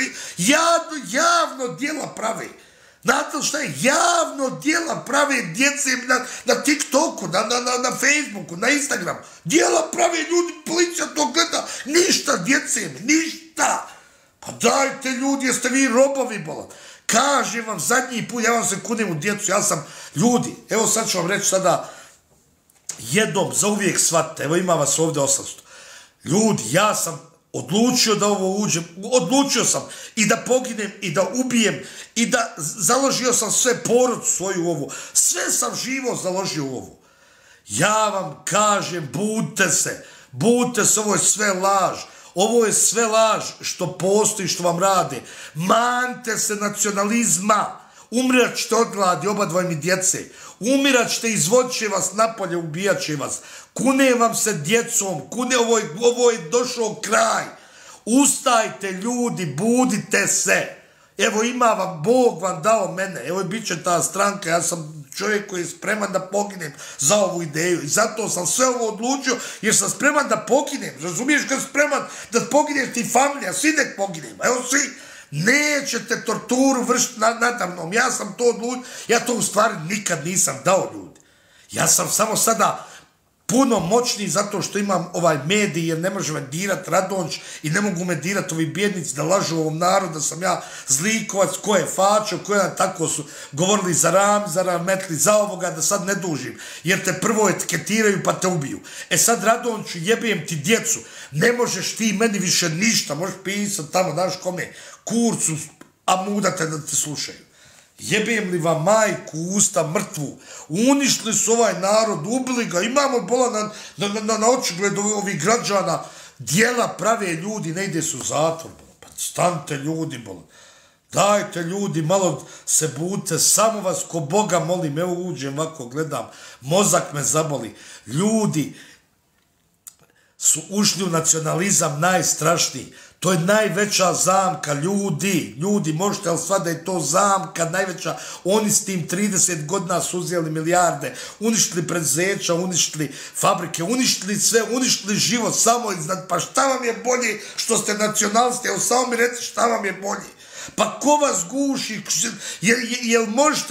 javno djela prave. Znate li šta je? Javno djela prave djece na TikToku, na Facebooku, na Instagramu. Djela prave ljudi, policija to gleda. Ništa djece mi, ništa. Pa dajte ljudi, jeste vi robovi, bolan. Kažem vam zadnji put, ja vam se kunim u djecu, ja sam ljudi. Evo sad ću vam reći sada jednom, za uvijek shvatite, evo ima vas ovdje 800. Ljudi, ja sam odlučio da ovo uđem, odlučio sam i da poginem i da ubijem i da založio sam sve porodicu svoju u ovu. Sve sam živo založio u ovu. Ja vam kažem, budite se, ovo je sve laž. Ovo je sve laž što postoji, što vam rade. Mante se nacionalizma. Umirat ćete od gladi, oba dvojmi djece. Umirat ćete, izvodit će vas napolje, ubijat će vas. Kune vam se djecom, ovo je došao kraj. Ustajte ljudi, budite se. evo ima vam, Bog vam dao mene, evo bit će ta stranka, ja sam čovjek koji je spreman da poginem za ovu ideju i zato sam sve ovo odlučio jer sam spreman da poginem, razumiješ kad spreman da pogineš ti familija, svi nek poginemo, evo svi, nećete torturu vršiti nada mnom, ja sam to odlučio, ja to u stvari nikad nisam dao ljudi, ja sam samo sada puno moćniji zato što imam ovaj medij jer ne može me dirat Radonjić i ne mogu me dirat ovi bjednici da lažu ovom narodu da sam ja zlikovac, ko je fačo, ko je tako su govorili za Rahmetli, za ovoga, da sad ne dužim, jer te prvo etiketiraju pa te ubiju. E sad Radonjiću jebem ti djecu, ne možeš ti meni više ništa, možeš pisat tamo, znaš kome, Kurcu, a mudate da te slušaju. Jebem li vam majku usta mrtvu, uništili su ovaj narod, ubili ga, imamo bola na očigledu ovih građana, dijela prave ljudi, ne ide su u zatvor, pa stante ljudi, bola. Dajte ljudi, malo se budite, samo vas ko Boga molim, evo uđem ovako, gledam, mozak me zaboli. Ljudi su ušli u nacionalizam najstrašniji. To je najveća zamka, ljudi, možete li sva da je to zamka najveća, oni s tim 30 godina su uzeli milijarde, uništili preduzeća, uništili fabrike, uništili sve, uništili život, samo iznad, pa šta vam je bolje što ste nacionalisti, evo samo mi reci šta vam je bolje. Pa ko vas guši, jel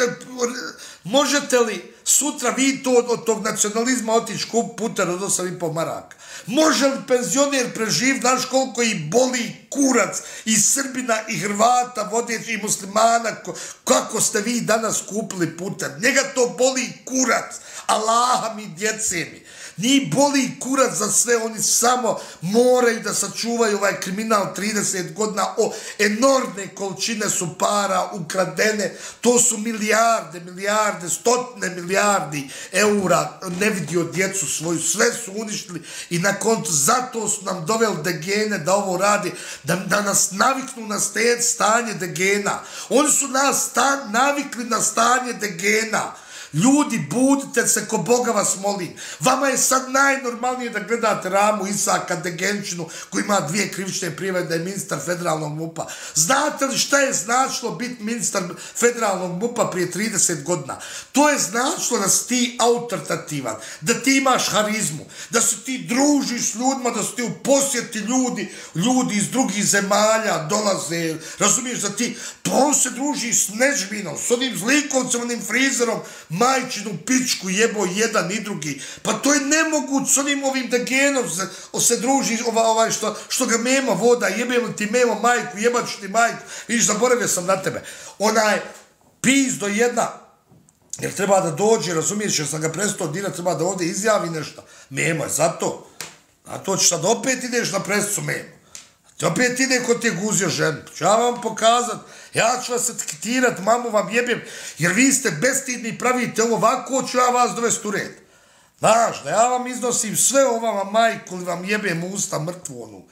možete li sutra vi to od tog nacionalizma otići kup puter od 8,5 maraka? Može li penzioner preživ, znaš koliko ih boli kurac i Srbina i Hrvata, vodeći i muslimana, kako ste vi danas kupili puter? Njega to boli kurac, Allaha mi, djece mi. Njih boli kurac za sve, oni samo moraju da sačuvaju ovaj kriminal 30 godina, enormne količine su para ukradene, to su milijarde, stotine milijardi eura, ne vidio djecu svoju, sve su uništili i na kontu zato su nam doveli degene da ovo radi, da nas naviknu na stanje degena. Oni su nas navikli na stanje degena. Ljudi, budite se, ko Boga vas molim. Vama je sad najnormalnije da gledate Ramu Isaka Degenčinu, koji ima 2 krivične prijave da je ministar federalnog MUP-a. Znate li šta je značilo biti ministar federalnog MUP-a prije 30 godina? To je značilo da si ti autoritativan, da ti imaš harizmu, da se ti družiš s ljudima, da su ti u posjeti ljudi iz drugih zemalja dolaze, razumiješ da ti, pa on se druži s Nežminom, s onim zlikovcem, onim frizerom, majčinu pičku jebo jedan i drugi. Pa to je nemoguć s onim ovim degenom se druži što ga Memo voda, jebem ti Memo majku, jebat ću ti majku. Vidiš, zaboravio sam na tebe. Onaj pizdo jedna, jer treba da dođe, razumiješ, jer sam ga prestao dirat, treba da ovdje izjavi nešto. Memo je zato. A to ćeš sad opet ideš na presicu Memo. Ti opet ide ko ti je guzio ženu. Ću ja vam pokazat, ja ću vas etiketirat, mamu vam jebem, jer vi ste bestidni i pravite ovo ovako, ću ja vas dovesti u red. Znaš, da ja vam iznosim sve ovama majku ili vam jebem usta mrtvu onu.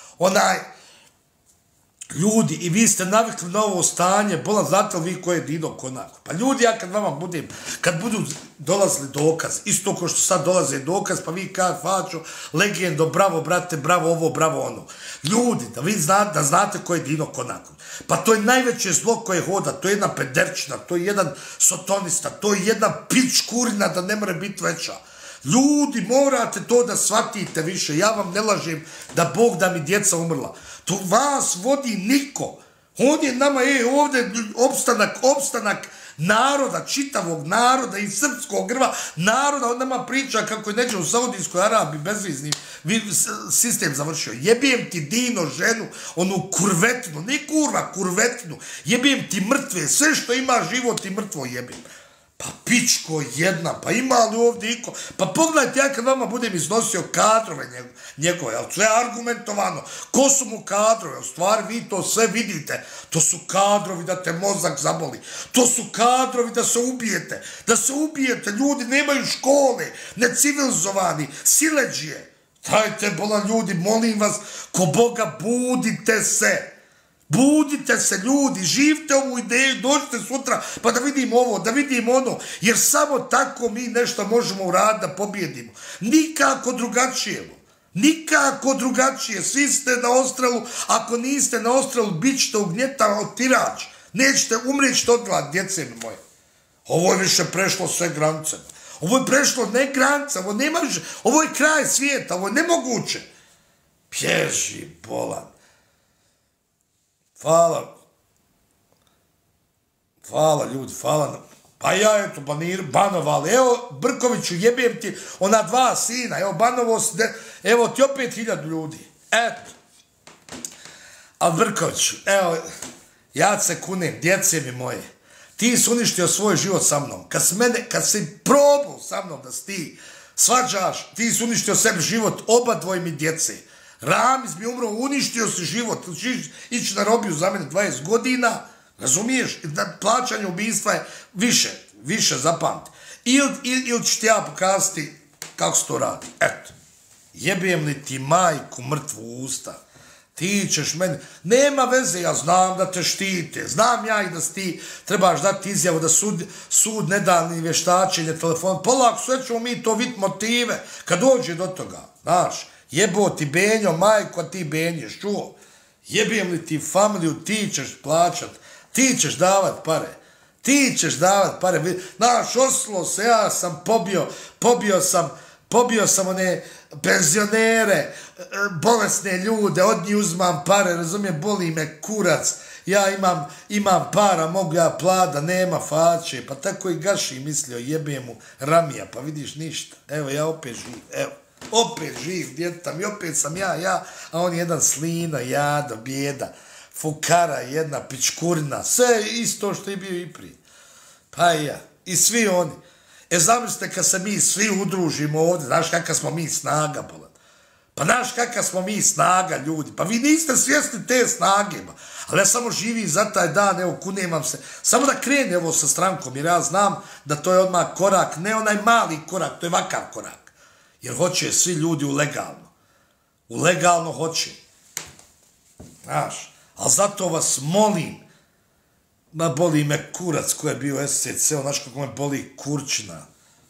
Ljudi, i vi ste navikli na ovo stanje, bola, znate li vi ko je Dino Konako? Pa ljudi, ja kad vama budem, kad budu dolazili dokaz, isto ko što sad dolaze dokaz, pa vi kad fačo, legendo, bravo brate, bravo ovo, bravo ono. Ljudi, da vi znate ko je Dino Konako. Pa to je najveće zlo koje hoda, to je jedna pederčina, to je jedan sotonista, to je jedna pičkurina da ne more biti veća. Ljudi, morate to da shvatite više, ja vam ne lažem da Bog da mi djeca umrla. To vas vodi niko. On je nama, ovdje opstanak naroda, čitavog naroda i srpskog grva naroda, on nama priča kako je neđe u Saudijskoj Arabiji bezvizni sistem završio. Jebim ti Dino ženu, onu kurvetinu, ne kurva, kurvetinu, jebim ti mrtve, sve što ima život i mrtvo jebim. Pa pičko jedna, pa ima li ovdje iko? Pa pogledajte, ja kad vama budem iznosio kadrove njegove, ali sve argumentovano, ko su mu kadrove, u stvari vi to sve vidite, to su kadrovi da te mozak zaboli, to su kadrovi da se ubijete, ljudi nemaju škole, necivilizovani, sileđije. Dajte bola ljudi, molim vas, ko Boga, budite se. Budite se ljudi, živite ovu ideju, dođite sutra pa da vidimo ovo, da vidimo ono, jer samo tako mi nešto možemo uraditi da pobjedimo. Nikako drugačije, svi ste na ostrelu, ako niste na ostrelu, bit ćete ugnjetani od tirač. Nećete, umrijećete od glad, djece mi moje. Ovo je više prešlo sve granice. Ovo je prešlo ne granice, ovo nema više, ovo je kraj svijeta, ovo je nemoguće. Bježi, bolan. Hvala ljudi, hvala. Pa ja, eto, banovali. Evo, Brkoviću, jebem ti ona 2 sina. Evo, banovo si, evo ti opet 1000 ljudi. Eto. A Brkoviću, evo, ja se kunem, djece mi moje. Ti si uništio svoj život sa mnom. Kad si probao sa mnom da si ti svađaš, ti si uništio sebi život, oba dvoje mi djece. Ramiz mi umro, uništio si život. Ići na robiju za mene 20 godina, razumiješ? Plaćanje ubistva je više zapamti. Ili ću ti ja pokazati kako se to radi. Eto, jebijem li ti majku mrtvu u usta. Ti ćeš meni, nema veze, ja znam da te štite, znam ja i da ti trebaš dati izjavu da sud ne da ni vještačenje telefona, polako, sve ćemo mi to vidjeti motive, kad dođe do toga, znaš, jebo ti Benjo, majko, a ti Benješ, čuo, jebijem li ti familiju, ti ćeš plaćat, ti ćeš davat pare, znaš, oslo se, ja sam pobio sam one penzionere, bolesne ljude, od njih uzmam pare, razumijem, boli me kurac, ja imam para, mogu ja plada, nema fače, pa tako i Gaši mislio, jebe mu Ramija, pa vidiš ništa, evo ja opet živ, djetam, i opet sam ja, a on je jedan slino, jado, bijeda, fukara, jedna pičkurina, sve isto što je bio i prije, pa i ja, i svi oni. Zamislite kad se mi svi udružimo ovdje, znaš kakva smo mi snaga, bolan. Pa znaš kakva smo mi snaga, ljudi. Pa vi niste svjesni te snage, ali ja samo živim za taj dan, evo, kunem vam se. Samo da krene ovo sa strankom, jer ja znam da to je odmah korak, ne onaj mali korak, to je vakav korak. Jer hoće svi ljudi u legalno. U legalno hoće. Znaš, ali zato vas molim, ma boli me kurac ko je bio SCC, znaš kako me boli kurčina.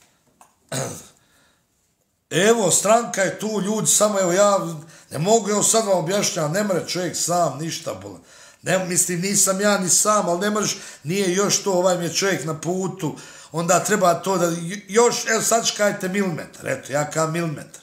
Evo, stranka je tu, ljudi, samo evo ja, ne mogu, evo sad vam objašnjam, ne mre čovjek sam, ništa bolan. Ne, mislim, nisam ja ni sam, ali ne mreš, nije još to, ovaj mi je čovjek na putu, onda treba to da, još, evo sad škajte milimetar, eto, ja kao milimetar.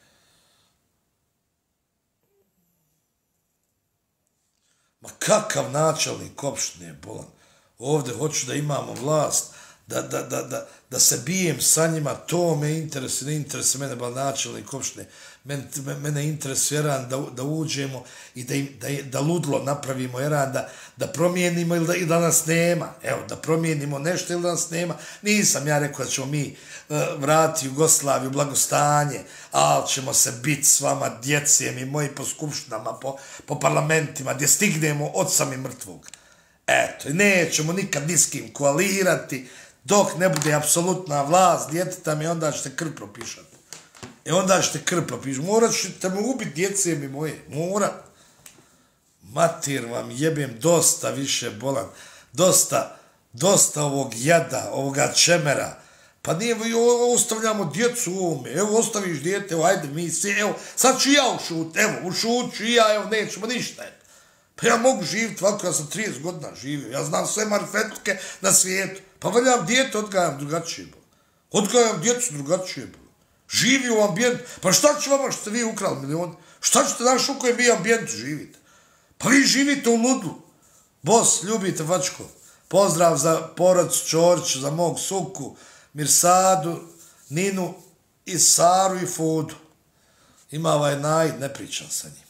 Ma kakav načelnik opštine, bolan. Ovdje hoću da imamo vlast, da se bijem sa njima, to me interesuje, ne interesuje mene, ba načelnik opštine, mene interesuje jedan da uđemo i da ludlo napravimo jedan, da promijenimo ili da nas nema, evo, da promijenimo nešto ili da nas nema. Nisam ja rekao da ćemo mi vratiti Jugoslaviju, blagostanje, ali ćemo se biti s vama, djecem i moji po skupštinama, po parlamentima, gdje stignemo od sami mrtvog. Eto, nećemo nikad ni s kim koalirati, dok ne bude apsolutna vlast djeteta mi, onda ćete krv propišati. Morat ćete me ubiti, djece mi moje, morat. Matir vam jebem, dosta više bolan, dosta ovog jada, ovoga čemera. Pa nije, ostavljamo djecu u ovome, evo ostaviš djete, evo ajde mi se, evo, sad ću ja ušut ću i ja, evo nećemo ništa. Pa ja mogu živjeti ovako, ja sam 30 godina živio, ja znam sve marifetke na svijetu, pa valjam djete, odgajam drugačije. Odgajam djecu drugačije. Živi u ambijentu, pa šta će vama što ste vi ukrali milion? Šta ćete naš u kojem vi ambijentu živite? Pa vi živite u ludlu. Bos, ljubite Vačko. Pozdrav za porodicu Čorić, za mog suku, Mirsadu, Ninu, i Saru i Fudu. Ima ovaj ne pričam sa njim.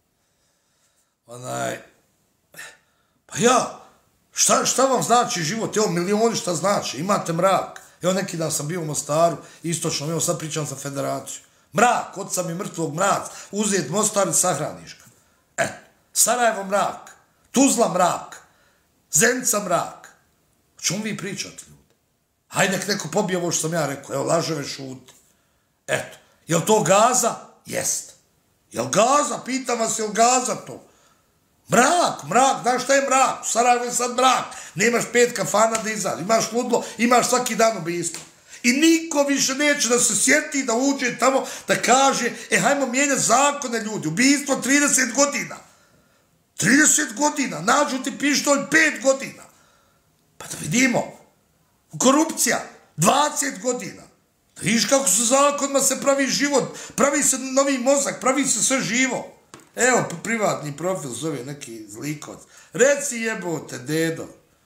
Pa ja, šta vam znači život? Evo, milioni šta znači, imate mrak. Evo, neki dan sam bio u Mostaru, istočno, evo sad pričam sa federaciju. Mrak, oca mi mrtvog mrak, uzet Mostar i sahraniš ga. Sarajevo mrak, Tuzla mrak, Zenica mrak. O čemu vi pričate, ljudi? Hajde, nek neko pobije ovo što sam ja rekao, evo, laževe šuti. Eto, je li to Gaza? Jest. Je li Gaza? Pitam vas, je li Gaza to? Mrak, znaš šta je mrak? U Sarajevo je sad mrak. Nemaš 5 kafana da izađe, imaš ludlo, imaš svaki dan ubistvo. I niko više neće da se sjeti, da uđe tamo, da kaže, hajmo mijenjati zakone, ljudi, ubistvo 30 godina. 30 godina, nađu ti pištolj 5 godina. Pa da vidimo. Korupcija, 20 godina. Da vidiš kako su zakonima se pravi život, pravi se novi mozak, pravi se sve živo. Evo, privatni profil zove neki zlikovac. Reci jebote, dedo.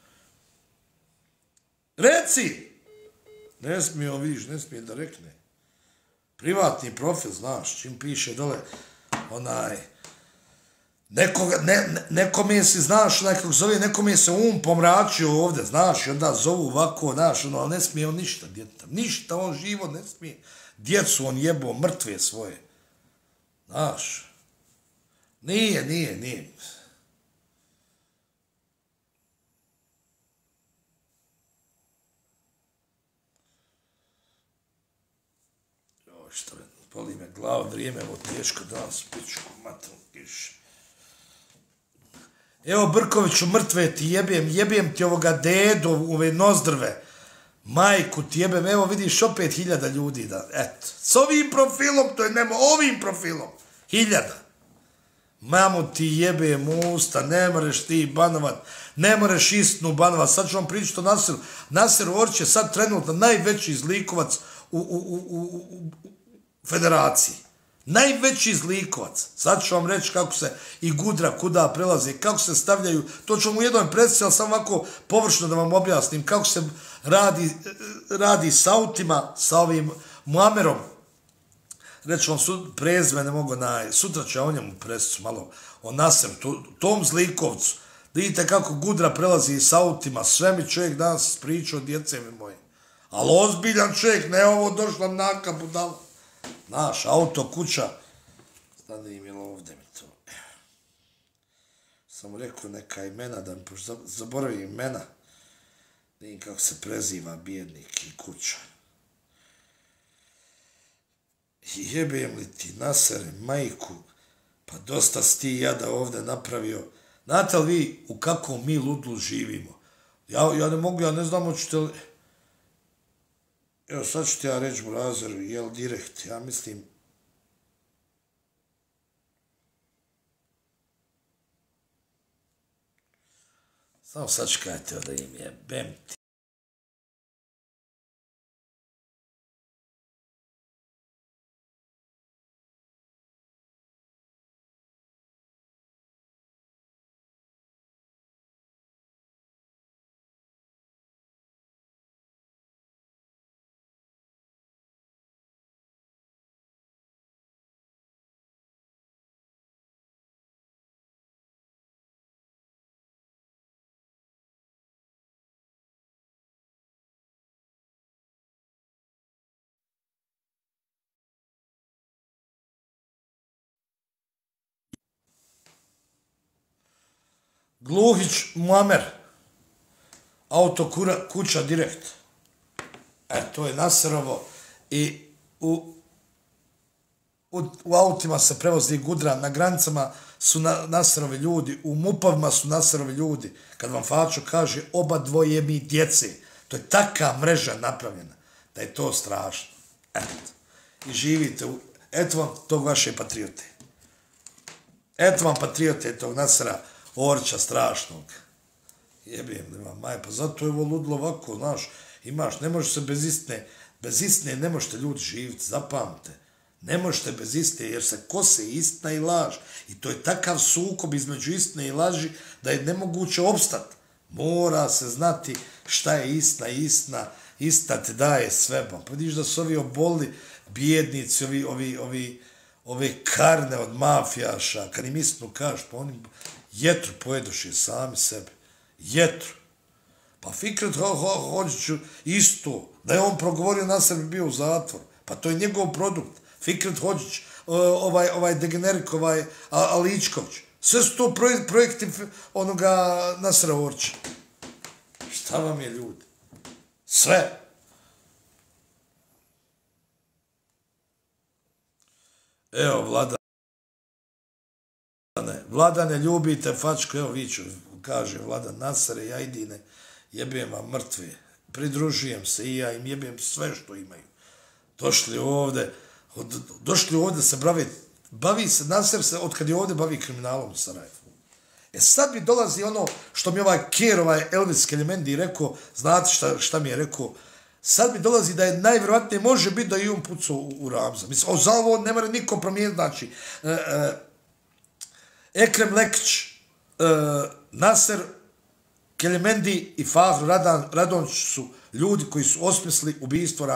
Reci. Ne smije on, vidiš, ne smije da rekne. Privatni profil, znaš, čim piše dole, nekome si, znaš, kako zove, nekome se pomračio ovdje, znaš, i onda zovu ovako, znaš, ali ne smije on ništa, djeta, ništa, on živo ne smije, djecu on jebo, mrtve svoje, znaš, nije. Što me, boli me glava, vrijeme, evo teško danas, pičku, maternu kišu. Evo, Brkoviću, mrtve ti jebem ti ovoga dedo, ove nozdrve, majku ti jebem, evo vidiš opet 1000 ljudi, da, eto, s ovim profilom, to je ovim profilom, 1000. Mamu ti jebem usta, ne moreš ti banovat, ne moreš istinu banovat, sad ću vam pričati o Nasiru. Nasir Orić je sad trenutno najveći zlikovac u federaciji. Najveći zlikovac. Sad ću vam reći kako se i Gudra kuda prelaze, kako se stavljaju, to ću vam u jednoj predstavi, ali samo ovako površno da vam objasnim, kako se radi s autima, sa ovim Muamerom. Reći vam prezme, ne mogu sutra ću ja o njemu predstavu malo, o Nasiru, tom zlikovcu. Vidite kako Gudra prelazi s autima, sve mi čovjek danas priča o djece mi moje. Ali ozbiljan čovjek, ne ovo došla naka budala. Naš auto, kuća, stane im je ovdje mi to. Sam rekao neka imena, da mi zaboravim imena. Vidim kako se preziva bijednik i kuća. Jebem li ti Nasere, majku, pa dosta si ti jada ovdje napravio. Znate li vi u kakvom mi ludlu živimo? Ja ne mogu, ja ne znam hoćete li... Evo sad ću ti ja reći Burazeru, jel direkt, ja mislim... Samo sad čekajte da im jebem ti. Gluhić Muamer, auto kuća direkt. To je Nasirovo i u autima se prevozi Gudra, na granicama su Nasirovi ljudi, u MUP-ovima su Nasirovi ljudi. Kad vam Fačo kaže oba dvoje mi djece, to je taka mreža napravljena da je to strašno. I živite, eto vam tog vaše patriote. Eto vam patriote tog Nasira Orića strašnog. Jebim li vam, pa zato je ovo ludlo ovako, znaš, imaš, ne može se bez istine ne možete ljudi živjeti, zapamte. Ne možete bez istine, jer se kose istina i laž. I to je takav sukob između istine i laži, da je nemoguće opstati. Mora se znati šta je istina, istina te daje sve. Pa vidiš da su ovi oboli bijednici, ove karne od mafijaša, kad im istinu kažeš, pa oni jetru pojedoši sami sebe. Jetru. Pa Fikret Hodžiću isto, da je on progovorio, Nasir bi bio u zatvoru. Pa to je njegov produkt. Fikret Hodžić, ovaj degenerik, Aličković. Sve su to projekti onoga Nasira Orića. Šta vam je, ljudi? Sve. Evo, Vladane, ljubite Fačko, evo viću, kaže Vladan Nasere, Jajdine, jebem vam mrtve, pridružujem se i ja im jebem sve što imaju. Došli ovdje se bavi se, Naser se, od kad je ovdje bavi kriminalom u Sarajevu. Sad mi dolazi ono što mi ovaj Ker, ovaj Elvis Kelmendi rekao, znate šta mi je rekao, sad mi dolazi da je najvjerojatnije može biti da je on pucao u Ramza. Mislim, za ovo ne mora niko promijeniti, znači, Ekrem Lekić, Naser Kelmendi i Fahru Radonjić su ljudi koji su osmislili ubijstvo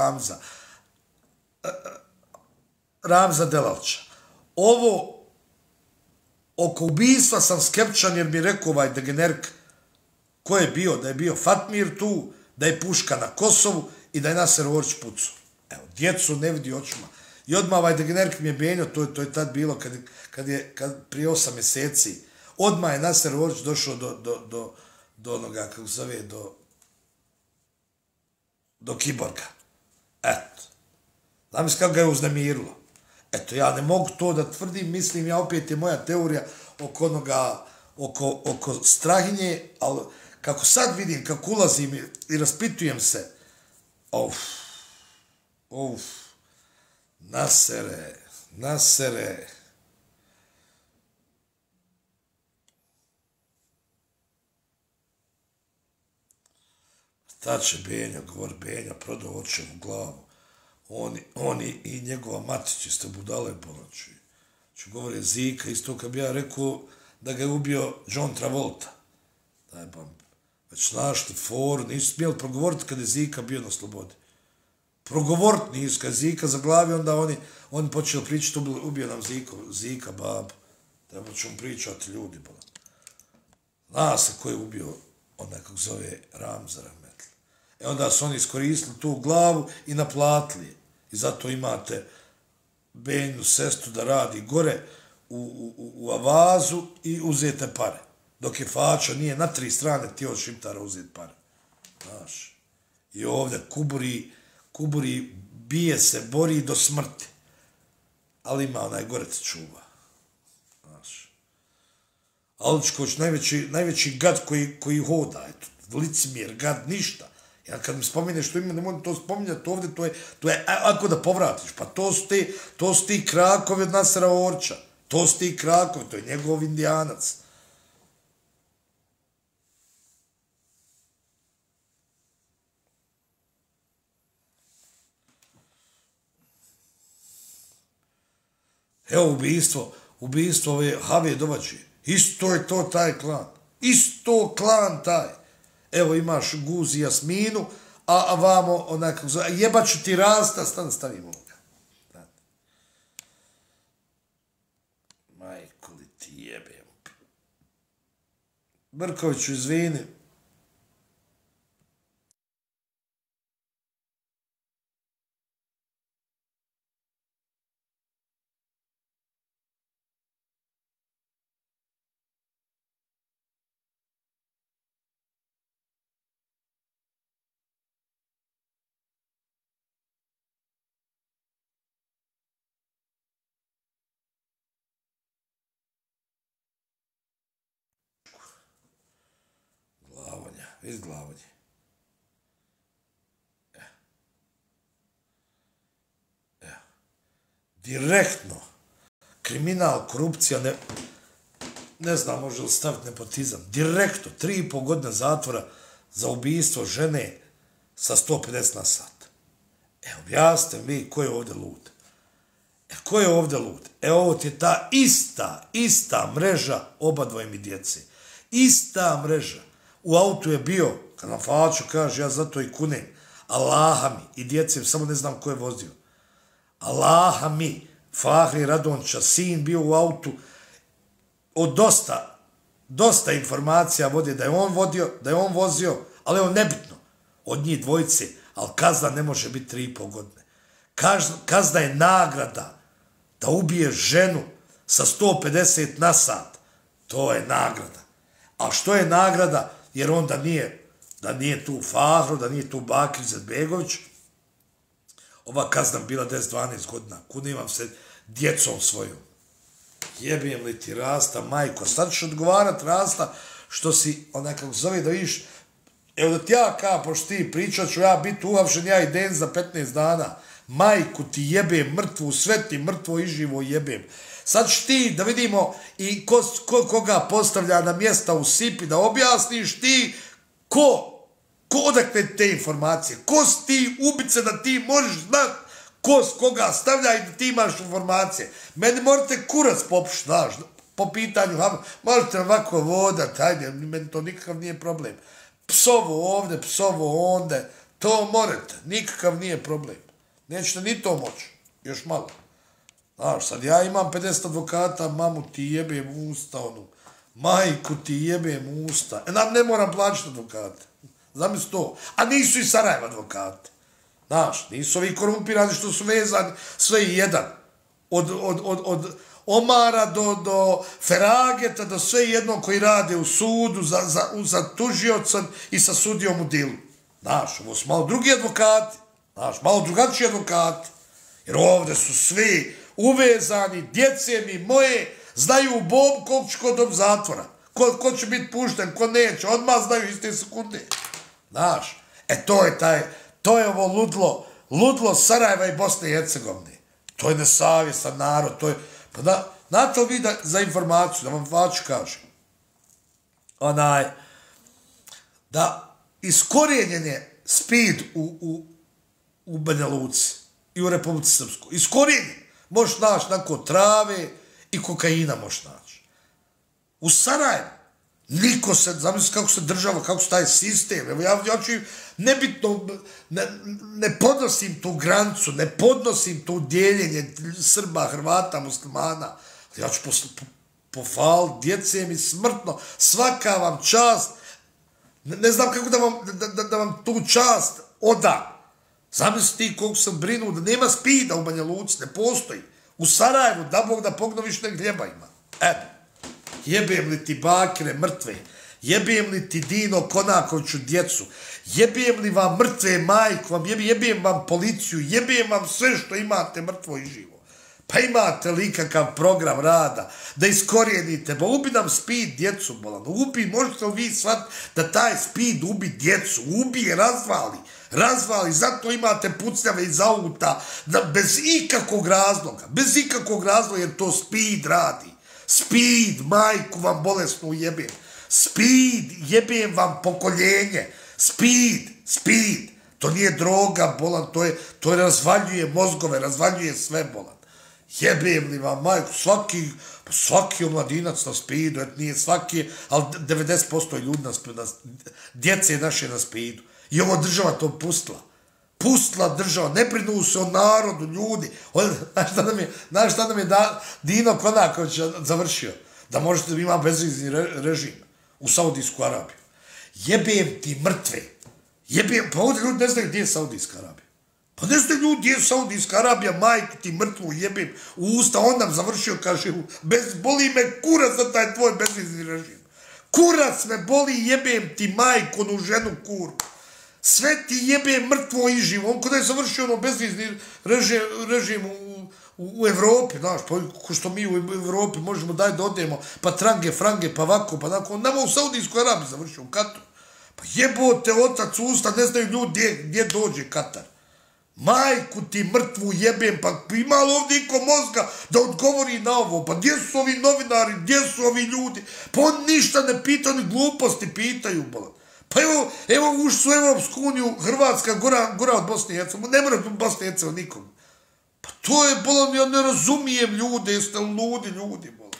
Ramza Delalića. Ovo oko ubijstva sam skeptičan jer mi rekao ovaj degenerik ko je bio, da je bio Fatmir tu, da je puška na Kosovu i da je Naser Orić pucao. Evo, djecu ne vidi očima. I odmah ovaj degenerik mi je benio, to je tad bilo kad prije 8 mjeseci, odmah je Naser Orić došao do onoga, kako se zove, do kiborga. Eto. Znam se kako ga je uznemirilo. Eto, ja ne mogu to da tvrdim, mislim, ja opet je moja teorija oko onoga, oko Strahinje, ali kako sad vidim, kako ulazim i raspitujem se, Nasere, šta će Benja, govori Benja, prodao očevu glavu. On i njegova matić isto budale ponoći. Što govore Zika, isto kad bi ja rekao da ga je ubio John Travolta. Daj pa, već našli foru, nisu smjeli progovoriti kad je Zika bio na slobodi. Progovoriti nisu, kad je Zika zaglavio, onda oni počeli pričati, ubio nam Zika, babu. Treba ćemo pričati ljudi, bola. Zna se ko je ubio onaj, kako zove, Ramza Rahmetli. Onda su oni iskoristili tu glavu i naplatili. I zato imate Benju sestru da radi gore u Avazu i uzete pare. Dok je Fača nije na 3 strane htio od Šiptara uzeti pare. Znaš. I ovdje Kuburi bije se, bori do smrti. Ali ima onaj gorec čuva. Znaš. Aličković, najveći gad koji hoda. Eto, licimjer, gad, ništa. Ja kad mi spominješ što ima, ne mogu to spominjati ovdje, to je ako da povratiš, pa to su ti krakovi od Nasera Orića, to su ti krakovi, to je njegov indijanac. Evo ubistvo ove Have Dovađije, isto je to taj klan, isto klan taj. Evo imaš Guzi Jasminu, a vamo onako, jebaću ti Rasta, stavimo ga. Majko li ti jebem. Brkoviću, izvini. Izglavanje. Direktno. Kriminal, korupcija, ne znam može li staviti nepotizam. Direktno. 3,5 godine zatvora za ubijstvo žene sa 150 na sat. Objasnite vi ko je ovdje lud. Ko je ovdje lud? Ovo ti je ta ista mreža obadvoje mi djece. Ista mreža. U autu je bio, kad na Faču kaže, ja zato i kunem, Allaha mi, i djece, samo ne znam ko je vozio. Allaha mi, Fahri Radonjića, sin bio u autu, od dosta informacija vodi da je on vozio, ali evo nebitno, od njih dvojice, ali kazna ne može biti 3,5 godine. Kazna je nagrada da ubije ženu sa 150 na sat. To je nagrada. A što je nagrada? Jer on da nije tu Fahro, da nije tu Bakir Izetbegović, ova kazna bila 10-12 godina. Kunim vam se djecom svojom. Jebijem li ti Rasta, majko. Sad ćeš odgovarat Rasta što si, onaj kako zove da vidiš, evo da ti ja pošto ti pričat ću ja biti uhapšen ja i Den za 15 dana. Majku ti jebem, mrtvu, sve ti mrtvo i živo jebem. Sad ćeš ti da vidimo i koga postavlja na mjesta u SIP-i, da objasniš ti odakle te informacije, ko si ti ubice da ti možeš znat koga stavlja i da ti imaš informacije. Meni morate kurac popušiti, znaš, po pitanju, možete ovako vodat, ajde, meni to nikakav nije problem. Psovo ovde, psovo onde, to morate, nikakav nije problem. Nećete ni to moći, još malo. Znaš, sad ja imam 50 advokata, mamu ti jebem usta, majku ti jebem usta. Nam ne moram plaćati advokate. Zamisli to. A nisu i Sarajeva advokate. Znaš, nisu ovi korumpirani što su vezani sve i jedan. Od Omara do Ferageta do sve jedno koji rade u sudu za tužiocem i sa sudijom u dilu. Znaš, ovo su malo drugi advokati. Znaš, malo drugačiji advokati. Jer ovdje su svi uvezani, djece mi moje, znaju u Bogu koliko će ko dob zatvora. Ko će biti pušten, ko neće, odmah znaju iste sekunde. Znaš, to je ovo ludlo Sarajeva i Bosne i Hercegovine. To je nesavjestan narod, to je, pa znate li vi za informaciju, da vam vaću kažem, da iskorijenjen je speed u Banja Luci i u Republici Srpskoj. Iskorijenjen. Možeš naći nakon trave i kokaina možeš naći. U Sarajevu niko se, zamisli kako se država, kako se taj sistem, evo ja ću nebitno, ne podnosim tu granicu, ne podnosim tu dijeljenje Srba, Hrvata, muslimana, ja ću pofaliti djece mi smrtno, svaka vam čast, ne znam kako da vam tu čast odam. Zamisli ti koliko sam brinuo da nema spida u Banja Luci, ne postoji. U Sarajevu, da Bog da pogno više nek hljeba ima. Eto, jebem li ti bakre mrtve, jebem li ti Dino Konakoviću djecu, jebem li vam mrtve majku, jebem vam policiju, jebem vam sve što imate mrtvo i živo. Pa imate li ikakav program rada da iskorijenite, ba ubi nam speed djecu, bolan, ubi, možete li vi shvatiti da taj speed ubi djecu, ubije, razvali, zato imate pucnjave iz auta, bez ikakvog razloga, jer to speed radi. Speed, majku vam bolesnu jebem. Speed, jebem vam pokoljenje. Speed. To nije droga, bolan, to razvaljuje mozgove, razvaljuje sve, bolan. Jebem li vam, majku, svaki omladinac na speedu, nije svaki, ali 90% ljudi djece naše na speedu. I ovo država to pustila država, ne brinu se o narodu, ljudi. Znaš šta nam je Dino Konaković završio? Da možete da ima bezvizni režim u Saudijsku Arabiju. Jebem ti mrtve. Pa ovdje ljudi ne znaju gdje je Saudijska Arabija. Pa ne znaju ljudi gdje je Saudijska Arabija, majku ti mrtvu jebem u usta. On nam završio, kaže, boli me kurac za taj tvoj bezvizni režim. Kurac me boli, jebem ti majku, onu ženu kurku. Sve ti jebe mrtvo i živo. On kada je završio ono bezvizni režim u Evropi, znaš, ko što mi u Evropi možemo da odemo, pa trange, frange, pa ovako, pa onako. On nama u Saudijskoj Arabiji završio, u Kataru. Pa jebote otac usta, ne znaju ljudi gdje dođe Katar. Majku ti mrtvu jebem, pa ima li ovdje iko mozga da odgovori na ovo, pa gdje su ovi novinari, gdje su ovi ljudi, pa on ništa ne pita, ni gluposti pitaju, bolan. Pa evo ušli su u Evropsku uniju, Hrvatska gora od Bosne i Hercegovine, ne mora od Bosne i Hercegovine nikom. Pa to je, bolan, ja ne razumijem ljude, jeste ludi ljudi, bolan.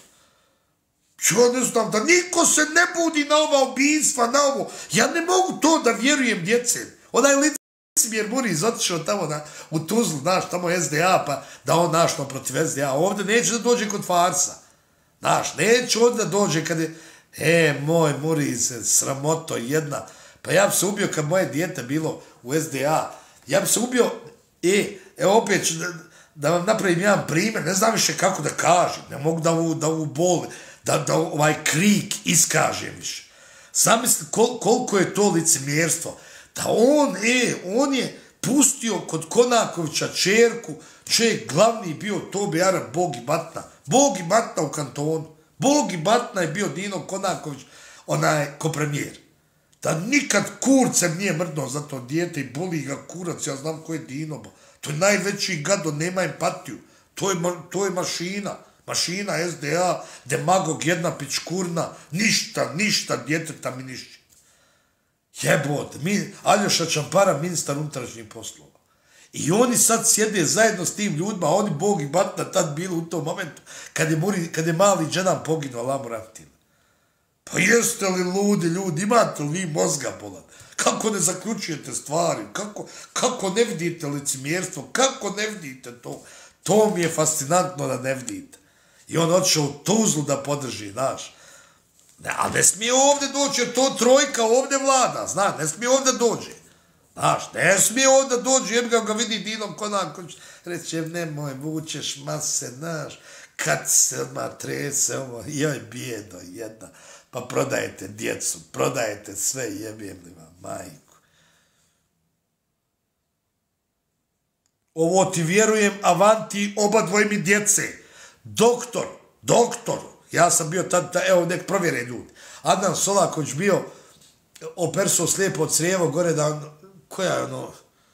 Ja ne znam, da niko se ne budi na ova ubijstva, na ovo. Ja ne mogu to da vjerujem djece. Onaj licemjer Muriz otišao tamo u Tuzlu, znaš, tamo SDA, pa da on našno protiv SDA. Ovdje neće da dođe kod farsa. Znaš, neće ovdje da dođe kad je... moj Muriz, sramoto jedna. Pa ja bi se ubio kad moje dijete bilo u SDA. Ja bi se ubio, evo opet ću da vam napravim jedan primjer, ne znam više kako da kažem, ne mogu da ovu bol, da ovaj krik iskažem više. Zamisli koliko je to licemjerstvo. Da on je pustio kod Konakovića čerku, čovjek glavni bio Tobi Arab, Bog i Batna u kantonu. Bog i Batna je bio Dino Konaković, onaj ko premijer. Da nikad kurcem nije mrdnuo za to dijete i boli ga kurac, ja znam ko je Dino. To je najveći gado, nema empatiju. To je mašina. Mašina SDA, demagog, jedna pičkurna, ništa, djeteta mi ništa. Jebote, Aljoša Čampara, ministar unutrašnjih poslova. I oni sad sjede zajedno s tim ljudima, a oni Bog i batina tad bili u tom momentu, kad je mali dženam poginuo, Allah mu rahmetine. Pa jeste li ludi ljudi, imate li vi mozga bolan? Kako ne zaključujete stvari? Kako ne vidite licemjerstvo? Kako ne vidite to? To mi je fascinantno da ne vidite. I on odšao u Tuzlu da podrži, znaš. Ali ne smije ovdje doći, jer to trojka ovdje vlada, znaš, ne smije ovdje dođe. Znaš, ne smije ovdje dođe, jer ga vidi Dinom Konako, reće, nemoj, vučeš mase, znaš, kad se odmah trese, ovo, joj, bijedo, jedna, pa prodajete djecu, prodajete sve, jebijem li vam, majku. Ovo ti vjerujem, avanti, oba dvoje mi djece. Doktor, ja sam bio tad, evo, nek provjere ljudi. Adnan Solaković bio operso slijepo od crijevo gore da, koja je ono,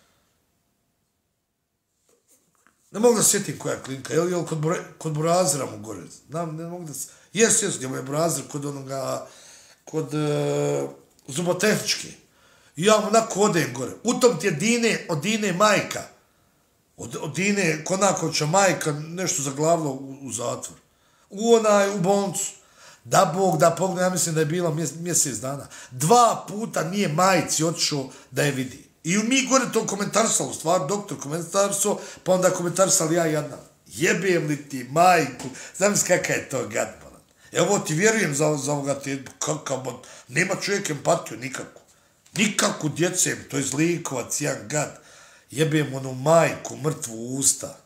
ne mogu da sjetim koja klinka, je li kod Burazira mu gore, ne mogu da se, jes, gdje mu je Burazir kod zubotehničke. I ja mu onako odem gore. U tom ti je od Dine majka, od Dine Konakovića majka nešto zaglavilo u zatvor. U bolnicu. Da Bog, da pogleda, ja mislim da je bilo mjesec dana. 2 puta nije majici otišao da je vidi. I mi gore to komentarsalo, stvar, doktor komentarsao, pa onda komentarsali ja jedna. Jebijem li ti majku, znam si kakav je to gad, bolan. Evo ti vjerujem za ovoga te, kakav, nema čovjek empatiju nikako. Nikako djecem, to je zlikovac, jedan gad. Jebijem onu majku, mrtvu u usta.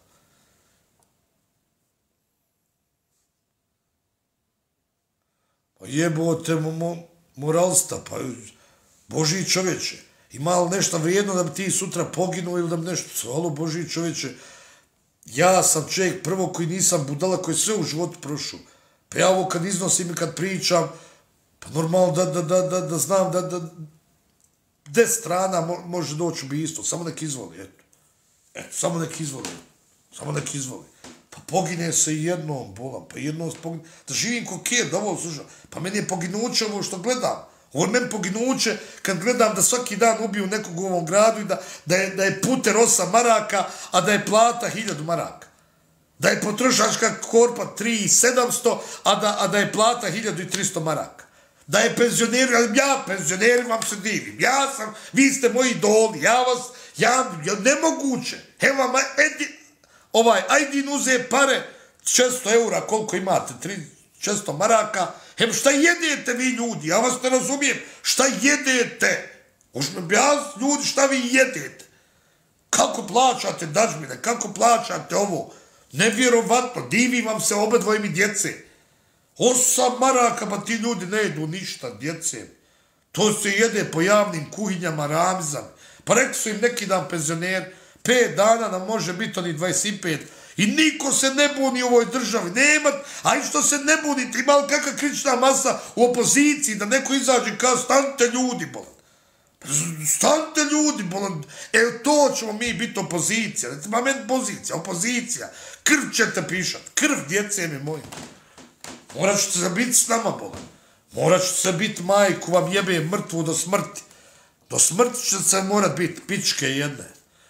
Pa jebote moralista, pa Božiji čovječe, ima li nešto vrijedno da bi ti sutra poginuo ili da bi nešto, alo Božiji čovječe, ja sam čovjek prvo koji nisam budala, koji sve u životu prošao, pa ja ovo kad iznosim i kad pričam, pa normalno da znam da gde strana može doći ubijstvo, samo nek izvoli, eto, samo nek izvoli. Pa pogine se i jednom, bolam, pa jednom pogine, da živim ko kjer, da ovo slušam, pa meni je poginuće ovo što gledam. Ovo je meni poginuće kad gledam da svaki dan ubiju nekog u ovom gradu i da je puter 8 maraka, a da je plata 1000 maraka. Da je potrošačka korpa 3700, a da je plata 1300 maraka. Da je penzioneri, ali ja penzioneri vam se divim, vi ste moji idoli, nemoguće, evo vam, Ajdin uze pare, 600 eura, koliko imate, 600 maraka, evo šta jedete vi ljudi, ja vas ne razumijem, šta jedete? Možete mi objasniti ljudi šta vi jedete? Kako plaćate dažbine, kako plaćate ovo? Nevjerovatno, divi vam se oba dvoje mi djece. 8 maraka, pa ti ljudi ne jedu ništa, djece. To se jede po javnim kuhinjama, Ramzan. Pa rekli su im neki dan penzioner, 5 dana nam može biti oni 25 i niko se ne buni u ovoj državi. Nema, a i što se ne bunite, ima li kakva kritična masa u opoziciji da neko izađe i kaže stanite ljudi, bolan. Stanite ljudi, bolan. Evo to ćemo mi biti opozicija. Recimo, meni pozicija, opozicija. Krv ćete pišat, krv djece mi moji. Morat ćete se biti s nama, bolan. Morat ćete se biti majku, vam jebe mrtvu do smrti. Do smrti ćete se morat biti, pičke jedne.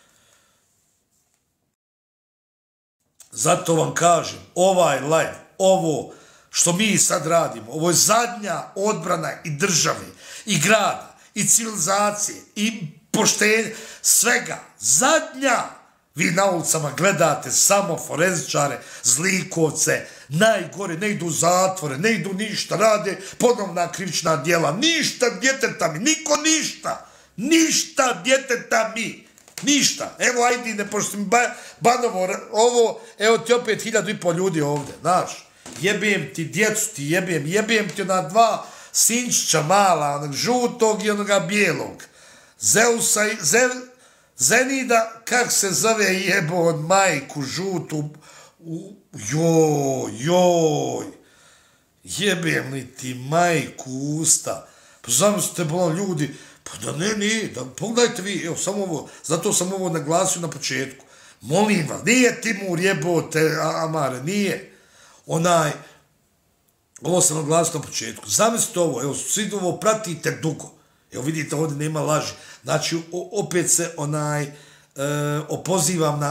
Zato vam kažem, ovaj live, ovo što mi sad radimo, ovo je zadnja odbrana i države, i grada, i civilizacije, i poštenja, svega, zadnja. Vi na ulicama gledate samo forenzičare, zlikovce, najgore, ne idu u zatvore, ne idu ništa, rade ponovna krivična djela, ništa djeteta mi, niko ništa djeteta mi. Ništa. Evo, Ajdine, pošto mi Banovo ovo, evo ti opet 1500 ljudi ovdje, znaš. Jebijem ti djecu, ti jebijem ti ona 2 sinčića mala, onog žutog i onoga bijelog. Zeusa i Zenida, kak se zove jebo od majku žutu, joj, jebijem li ti majku usta. Pa zamislite, bolan ljudi, pa da ne, pogledajte vi, evo, samo ovo, zato sam ovo naglasio na početku. Molim vas, nije Timur jebote, Amare, nije. ovo sam naglasio na početku, zamislite ovo, evo, svi ovo pratite dugo, evo vidite, ovdje nema laži, znači, opet se opozivam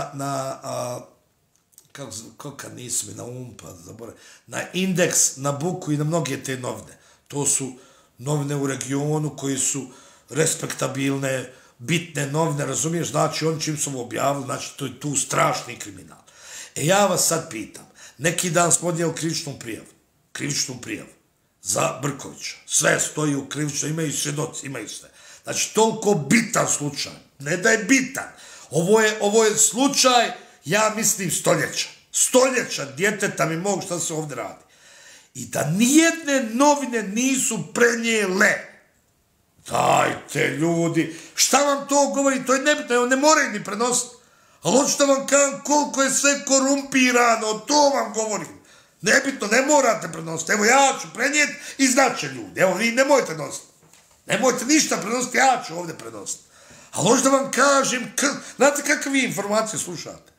kako kad nisu mi na pa zaboravim, na Indeks, na Buku i na mnoge te novine. To su novine u regionu koji su respektabilne, bitne novine, razumiješ, znači oni čim su ovo objavili, znači to je tu strašni kriminal. Ja vas sad pitam, neki dan smo odnijeli krivičnu prijavu za Brkovića, sve stoji u krivičnoj, imaju svjedoci, imaju sve. Znači, toliko bitan slučaj, ne da je bitan, ovo je slučaj, ja mislim, stoljeća djeteta mi mogu šta se ovdje radi. I da nijedne novine nisu prenijele. Dajte, ljudi, šta vam to govori, to je nebitno, ne moraju ni prenositi. Ali hoćete vam kažem koliko je sve korumpirano, to vam govorim. Nebitno, ne morate prenositi. Evo ja ću prenijeti i znaće ljudi. Evo vi nemojte nositi. Nemojte ništa prenositi, ja ću ovdje prenositi. Ali hoćete vam kažem, znate kakve vi informacije slušate?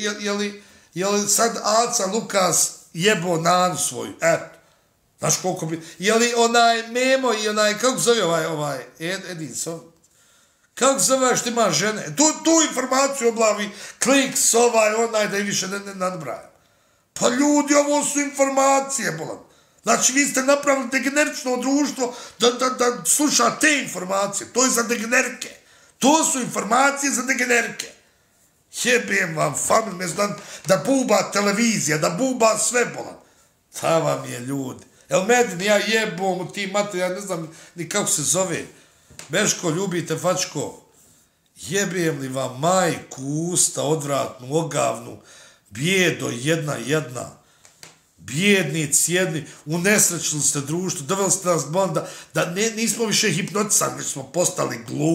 Je li sad Aca Lukas jebo Nanu svoju? Eto. Znaš koliko bi... Je li onaj Memo i onaj... Kako zove ovaj Edinson? Kako zove što ima žene? Tu informaciju oblavi Kliks, onaj da i više ne nadbraja. Pa ljudi, ovo su informacije, bolan. Znači, vi ste napravili degenerično društvo da sluša te informacije. To je za degenerike. To su informacije za degenerike. Jebem vam, famil, da buba televizija, da buba sve, bolan. Ta vam je, ljudi. Jel Medin, ja jebom u tim ja ne znam ni kako se zove. Beško, ljubite, fačko. Jebem li vam majku, usta, odvratnu, ogavnu, bijedo jedna. Bijednici jedni, unesrećili ste društvo, doveli ste nas da nismo više hipnotisani, već smo postali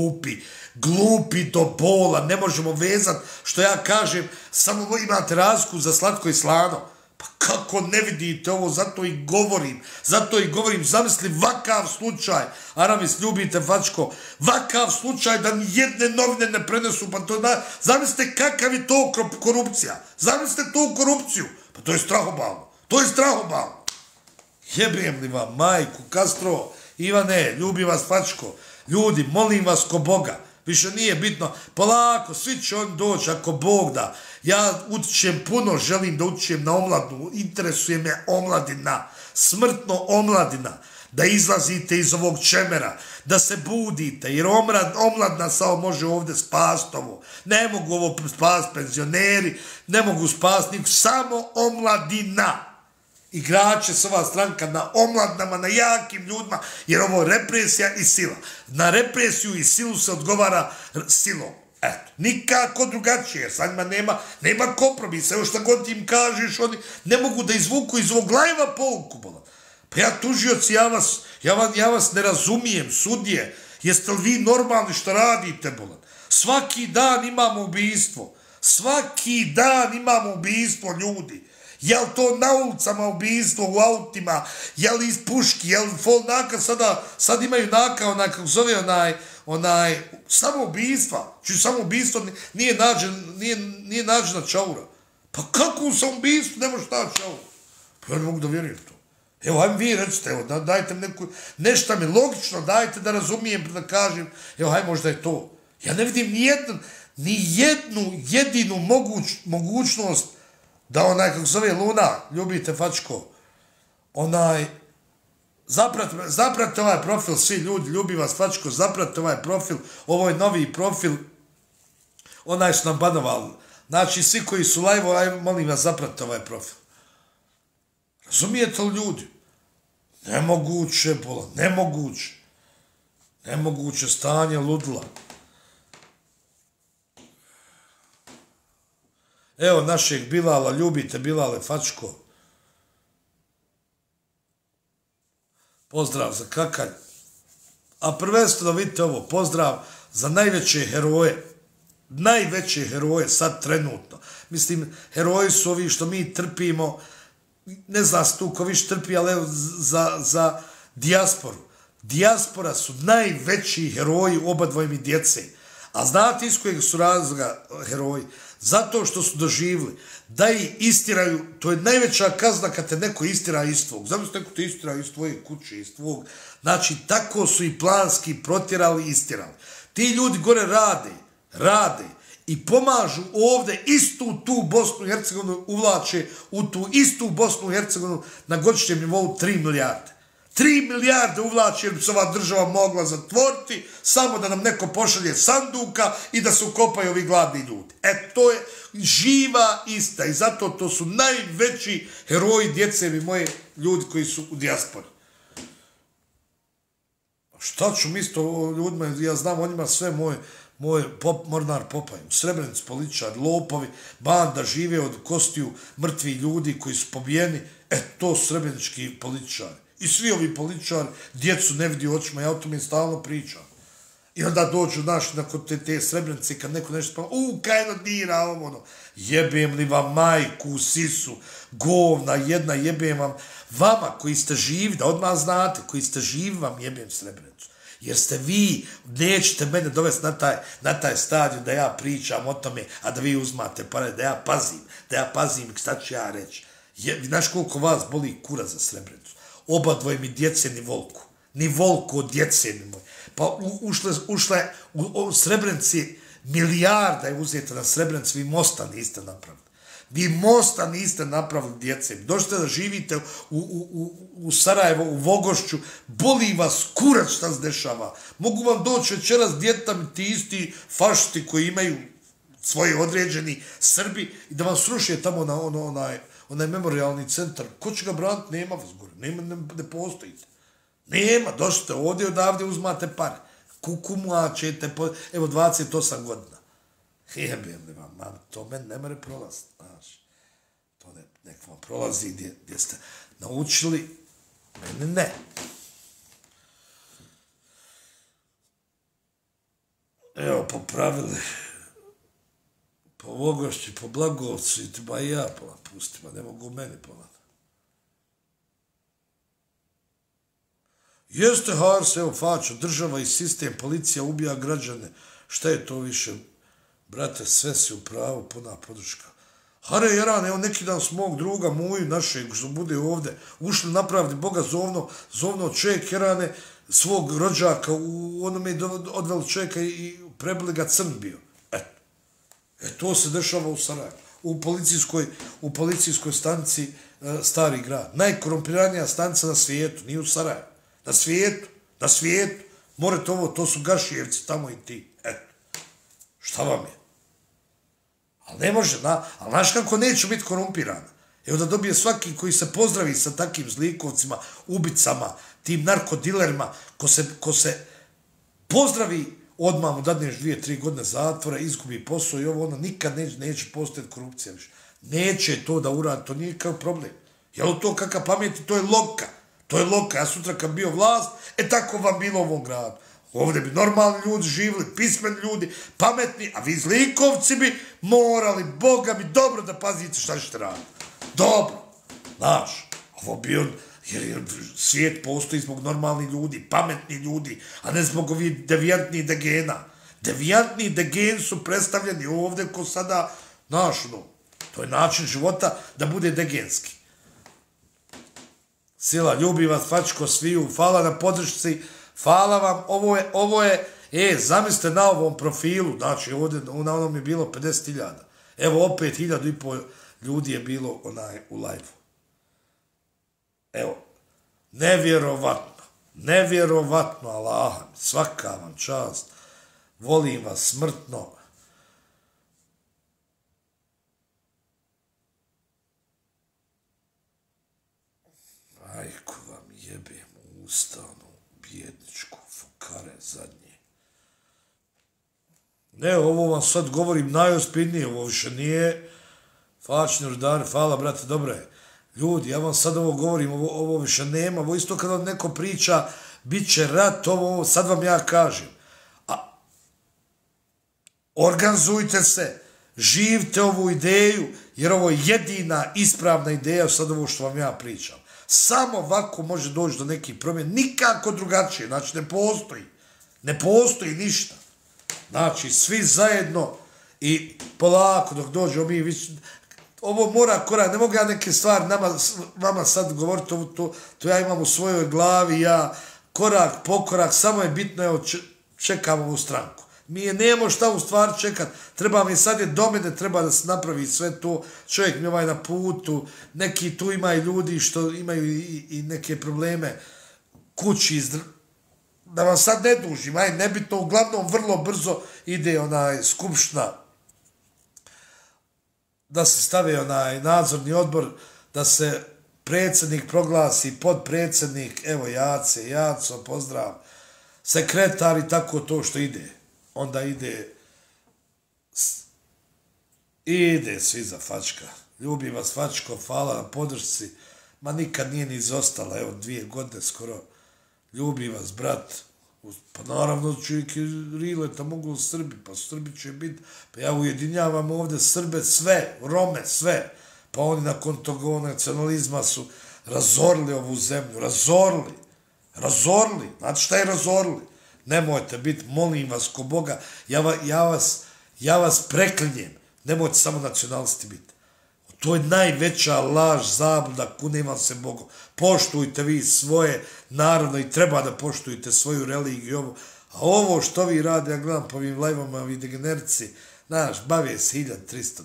glupi do bola, ne možemo vezati, što ja kažem, samo imate razliku za slatko i slano. Pa kako ne vidite ovo, zato i govorim, zamisli vakav slučaj, Aramis, ljubite, fačko, vakav slučaj da nijedne novine ne prenesu, pa to zamislite kakav je to korupcija, zamislite tu korupciju, pa to je strahobalno. Jebem li vam, majku, Castro, Ivane, ljubim vas, fačko, ljudi, molim vas ko Boga, više nije bitno, polako, svi će on doći ako Bog da. Ja utičem puno, želim da utičem na omladinu, interesuje me omladina, smrtno omladina, da izlazite iz ovog čemera, da se budite, jer omladina samo može ovdje spasti ovo. Ne mogu ovo spasti penzioneri, ne mogu spasti niko, samo omladina. Igrače se ova stranka na omladnama, na jakim ljudima, jer ovo je represija i sila. Na represiju i silu se odgovara silom. Eto, nikako drugačije, jer sa njima nema kompromisa. Evo šta god im kažeš, oni ne mogu da izvuku iz ovog lajva pouku, bolan. Pa ja, tužioci, ja vas ne razumijem, sudije, jeste li vi normalni što radite, bolan? Svaki dan imamo ubistvo, ljudi. Je li to na ulicama ubistvo, u autima, je li iz puški, je li fol naka, sad imaju naka, kako zove samoubistva, čiji samoubistvo nije nađena čaura. Pa kako u samoubistvu ne može naći čaura? Pa ja ne mogu da vjerujem to. Evo, ajme vi recite, evo, dajte mi nešto mi logično, dajte da razumijem, da kažem, evo, ajme možda je to. Ja ne vidim ni jednu jedinu mogućnost da kako zove Luna, ljubite, fačko, zapratite ovaj profil, svi ljudi, ljubi vas, fačko, zapratite ovaj profil, ovo je novi profil, su nam banovali. Znači, svi koji su live, molim vas, zapratite ovaj profil. Razumijete li ljudi? Nemoguće, bola, nemoguće stanje ludla. Evo našeg Bilala, ljubite Bilale, fačko. Pozdrav za kakalj. A prvenstveno vidite ovo, pozdrav za najveće heroje sad trenutno. Mislim, heroji su ovi što mi trpimo, ne znam se tu ko više trpi, ali evo za dijasporu. Dijaspora su najveći heroji oba dvoje mi djece. A znate iz kojeg su razloga heroji? Zato što su doživjeli da ih istiraju, to je najveća kazna kad te neko istira iz tvog. Zamislite neko te istira iz tvoje kuće, iz tvog. Znači, tako su i planski protjerali i istirali. Ti ljudi gore rade i pomažu ovdje istu tu Bosnu i Hercegovinu, uvlače u tu istu Bosnu i Hercegovinu na godišnjem nivou 3 milijarde. 3 milijarde uvlači jer bi se ova država mogla zatvoriti samo da nam neko pošalje sanduka i da se ukopaju ovi gladni ljudi. To je živa ista i zato to su najveći heroji djece mi moje ljudi koji su u dijaspori. Šta ću misliti o ljudima, ja znam o njima sve moj Mornar Popaj, Srebrenic političar, lopovi, banda žive od kostiju mrtvi ljudi koji su pobijeni, to su srebrenički političari. I svi ovi političari, djecu ne vidi očima, ja o tome stalno pričam. I onda dođu, nakon te Srebrenice, kad neko nešto spava, kajno dira, ono, jebem li vam majku, sisu, govna, jedna, jebem vam, vama koji ste živi, da odmah znate, koji ste živi, vam jebem Srebrenicu. Jer ste vi, nećete mene dovesti na taj stadion da ja pričam o tome, a da vi uzmate pare, da ja pazim, šta ću ja reći. Znaš koliko vas boli kura za Srebrenicu? Oba dvoje mi djece ni volku od djece ni moj. Pa ušle u Srebrenici, milijarda je uzeta na Srebrenici, vi mosta niste napravili. Vi mosta niste napravili djece. Dođete da živite u Sarajevo, u Vogošću, boli vas kurac šta se dešava. Mogu vam doći večeras djetam ti isti fašisti koji imaju svoje određeni Srbi i da vam srušuje tamo na onaj memorialni centar. Ko će ga braniti? Nema vas gore. Ne postojite. Nema. Došite ovdje odavde uzmate pare. Kukumlačete. Evo 28 godina. Jebem li vam, to meni ne more prolaziti. To nek vam prolazi gdje ste naučili. Mene ne. Evo, popravili. Po Vogošći, po Blagovcu, ba i ja pola pustim, a ne mogu meni pola. Jeste Hars, evo fačo, država i sistem, policija ubija građane. Šta je to više? Brate, sve si u pravu, puna podrška. Hare Jeran, evo neki dan s mog druga, moju, našeg, što bude ovde, ušli napraviti Boga zovno čovjek Jerane, svog rođaka, onome je odveli čovjeka i prebili ga crn bio. To se dešava u Sarajevu, u policijskoj stanici Stari grad. Najkorumpiranija stanica na svijetu, nije u Sarajevu. Na svijetu. Morate ovo, to su Gašijevci, tamo i ti. Šta vam je? Ali ne može, ali znaš kako neću biti korumpirana? Evo da dobije svaki koji se pozdravi sa takvim zlikovcima, ubicama, tim narkodilerima, ko se pozdravi, odmah mu dadneš 2-3 godine zatvora, izgubi posao i ovo, nikad neće postojati korupcija više. Neće to da uradi, to nije kao problem. Jel to kakav pameti, to je loka. Ja sutra kad bio vlast, tako vam bilo u ovom gradu. Ovdje bi normalni ljudi živjeli, pismeni ljudi, pametni, a vi zlikovci bi morali, Boga mi, dobro da pazite šta ćete raditi. Dobro. Znaš, ovo bi on, jer svijet postoji zbog normalnih ljudi, pametni ljudi, a ne zbog ovih devijantnih degena. Devijantni degeni su predstavljeni ovdje ko sada, znaš, to je način života da bude degenski. Sila, ljubi vas, fačko, sviju, hvala na podršci, hvala vam, ovo je, zamislite na ovom profilu, znači ovdje na onom je bilo 50.000, evo opet 1.500 ljudi je bilo u live-u. Evo, nevjerovatno, Allah, svaka vam čast, volim vas smrtno. Majku vam jebem u ustanu, bjedničku, fukare zadnje. Ne, ovo vam sad govorim najospidnije, ovo više nije fačni rudari, hvala brate, dobro je. Ljudi, ja vam sad ovo govorim, ovo više nema, ovo isto kada neko priča, bit će rat, ovo, sad vam ja kažem. Organizujte se, živite ovu ideju, jer ovo je jedina ispravna ideja, sad ovo što vam ja pričam. Samo ovako može doći do nekih promjena, nikako drugačije, znači ne postoji ništa. Znači, svi zajedno, I polako dok dođemo mi, ovo mora korak, ne mogu ja neke stvari vama sad govoriti, to ja imam u svojoj glavi, ja korak po korak, samo je bitno, evo, čekam ovu stranku. Mi je nemo šta u stvari čekat, treba mi sad je do mene, treba da se napravi sve to, čovjek mi na putu, neki tu imaju ljudi što imaju i neke probleme kući, da vam sad ne dužim, nebitno, uglavnom vrlo brzo ide skupština, da se stave nadzorni odbor, da se predsjednik proglasi, podpredsjednik, evo Jaco, pozdrav, sekretar i tako to što ide. Onda ide svi za Fačka. Ljubim vas Fačko, hvala na podršci, ma nikad nije ni izostala, evo 2 godine skoro. Ljubim vas, brat. Pa naravno čovjek je Rileta mogu u Srbi, pa Srbi će biti, pa ja ujedinjavam ovdje Srbe sve, Rome sve, pa oni nakon tog nacionalizma su razorili ovu zemlju, razorili, znate šta je razorili? Nemojte biti, molim vas ko Boga, ja vas preklinjem, nemojte samo nacionalisti biti. To je najveća laž, zabluda, kunem vam se Bogom. Poštujte vi svoje narodno i treba da poštujete svoju religiju. A ovo što vi radi, ja gledam po ovim lajvama, vi degenerici, znaš, bave se 1312.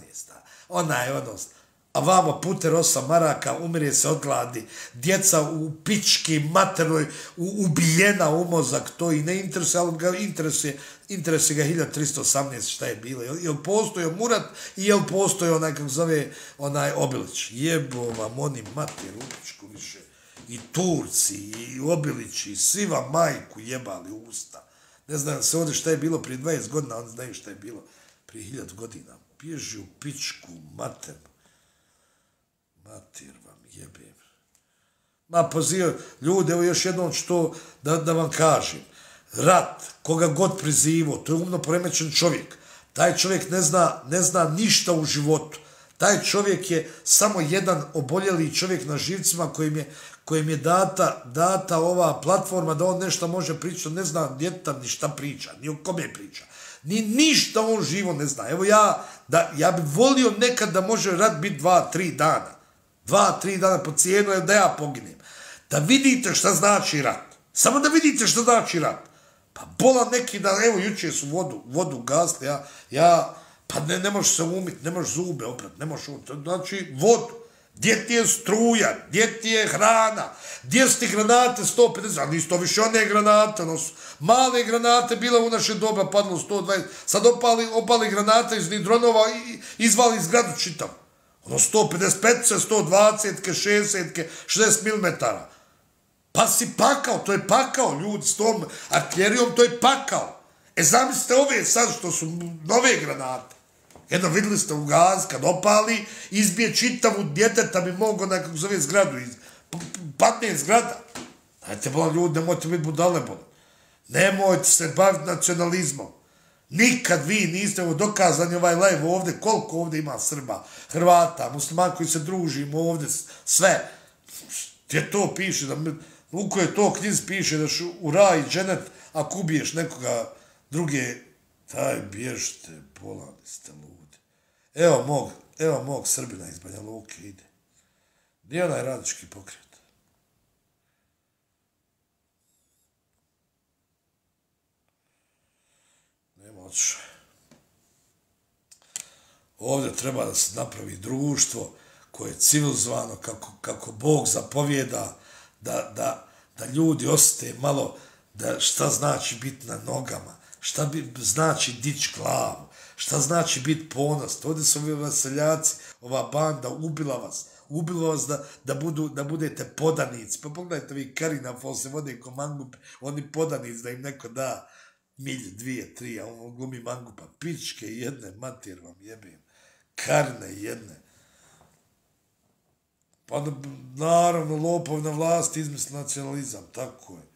A vamo puter 8 maraka, umire se od gladi, djeca u pički maternoj, ubijena u mozak, to i ne interesuje, ali ga interesuje ga 1318 šta je bilo. Jel postojao Murat i jel postojao kako zove Obilić. Jebo vam oni mater u pičku više. I Turci, i Obilići, i svi vam majku jebali usta. Ne znam se ovdje šta je bilo prije 20 godina, oni znaju šta je bilo prije 1000 godina. Bježi u pičku maternu. Mater vam jebem. Ma pozivam, ljudi, evo još jednom što da vam kažem. Rat, koga god prizivo, to je umno poremećen čovjek. Taj čovjek ne zna ništa u životu. Taj čovjek je samo jedan oboljeli čovjek na živcima kojim je data ova platforma da on nešto može pričati. Ne zna gdje tam ni šta priča, ni o kome priča. Ni ništa on živo ne zna. Evo ja bi volio nekad da može rat biti 2-3 dana. 2-3 dana po cijenu da ja poginem. Da vidite šta znači rat. Samo da vidite šta znači rat. Pa bola neki dan, evo jučer su vodu gasli, pa ne možeš se umiti, ne možeš zube oprat, ne možeš umiti. Znači vodu. Gdje ti je struja, gdje ti je hrana, gdje su ti granate 150, ali nisu to više one granate, male granate bile u naše doba, padlo 120, sad opali granate iz dronova i izvali zgradu čitav. 155, 120, 60, 60 mm. Pa si pakao, to je pakao, ljudi, s tom artiljerijom, to je pakao. Zamislite ove sad što su nove granate. Jedno vidjeli ste u gaz, kad opali, izbije čitavu djeteta bi mogo nekako zove zgradu. Padne zgrada. Dajte, bola ljudi, nemojte biti budale, bola. Nemojte se baviti nacionalizmom. Nikad vi niste dokazani ovaj live ovdje, koliko ovdje ima Srba, Hrvata, muslimana koji se družimo ovdje, sve. Gdje to piše, u kojoj to knjizi piše da šu u raj i dženet, ako ubiješ nekoga druge, taj bježite, bolani ste ludi. Evo mog Srbina iz Banja Luke ide. Gdje je onaj radnički pokret? Nema otišao. Ovdje treba da se napravi društvo koje je civilizovano, kako Bog zapovjeda, da ljudi osjete malo šta znači biti na nogama, šta znači dići glavu, šta znači biti ponos. Ovdje su ovi vaseljaci, ova banda ubila vas da budete podanici. Pa pogledajte vi Karina Fol se vode ko mangup, oni podanici da im neko da milju, 2, 3, a on glumi mangupa. Pičke jedne, mater vam jebim, karne jedne. Pa naravno lopov na vlasti izmisli nacionalizam, tako je.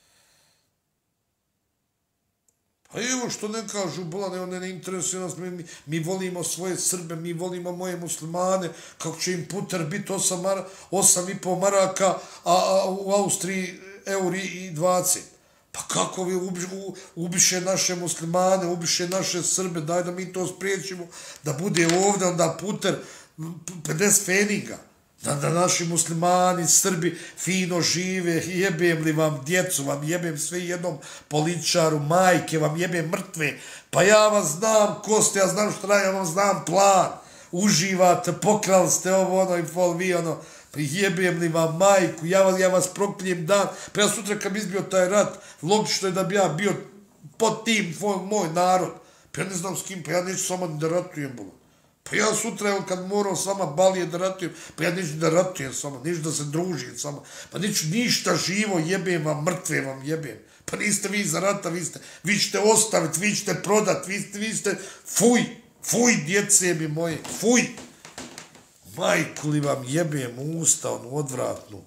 Pa evo što ne kažu, bola, ne interesuje nas, mi volimo svoje Srbe, mi volimo moje muslimane, kako će im puter biti 8,5 maraka, a u Austriji euri i 20. Pa kako vi ubiše naše muslimane, ubiše naše Srbe, daj da mi to spriječimo, da bude ovdje onda puter 50 feninga. Da naši muslimani, Srbi fino žive, jebem li vam djecu, vam jebem sve jednom političaru, majke, vam jebem mrtve, pa ja vas znam ko ste, ja znam šta radim, ja vam znam plan, uživate, pokrali ste ovo, ono i pol, vi ono, pa jebem li vam majku, ja vas proklijem dan, pa ja sutra kad bi izbio taj rat, logično je da bi ja bio pod tim, moj narod, pa ja ne znam s kim, pa ja neću samo da ratujem, bolo. Pa ja sutra, evo, kad moram s vama balije da ratujem, pa ja neću da ratujem s vama, neću da se družim s vama, pa neću ništa živo, jebem vam, mrtve vam jebem. Pa niste vi za rata, vi ćete ostaviti, vi ćete prodati, vi ćete, fuj, djece mi moje, fuj. Majku li vam jebem u usta, onu odvratnu.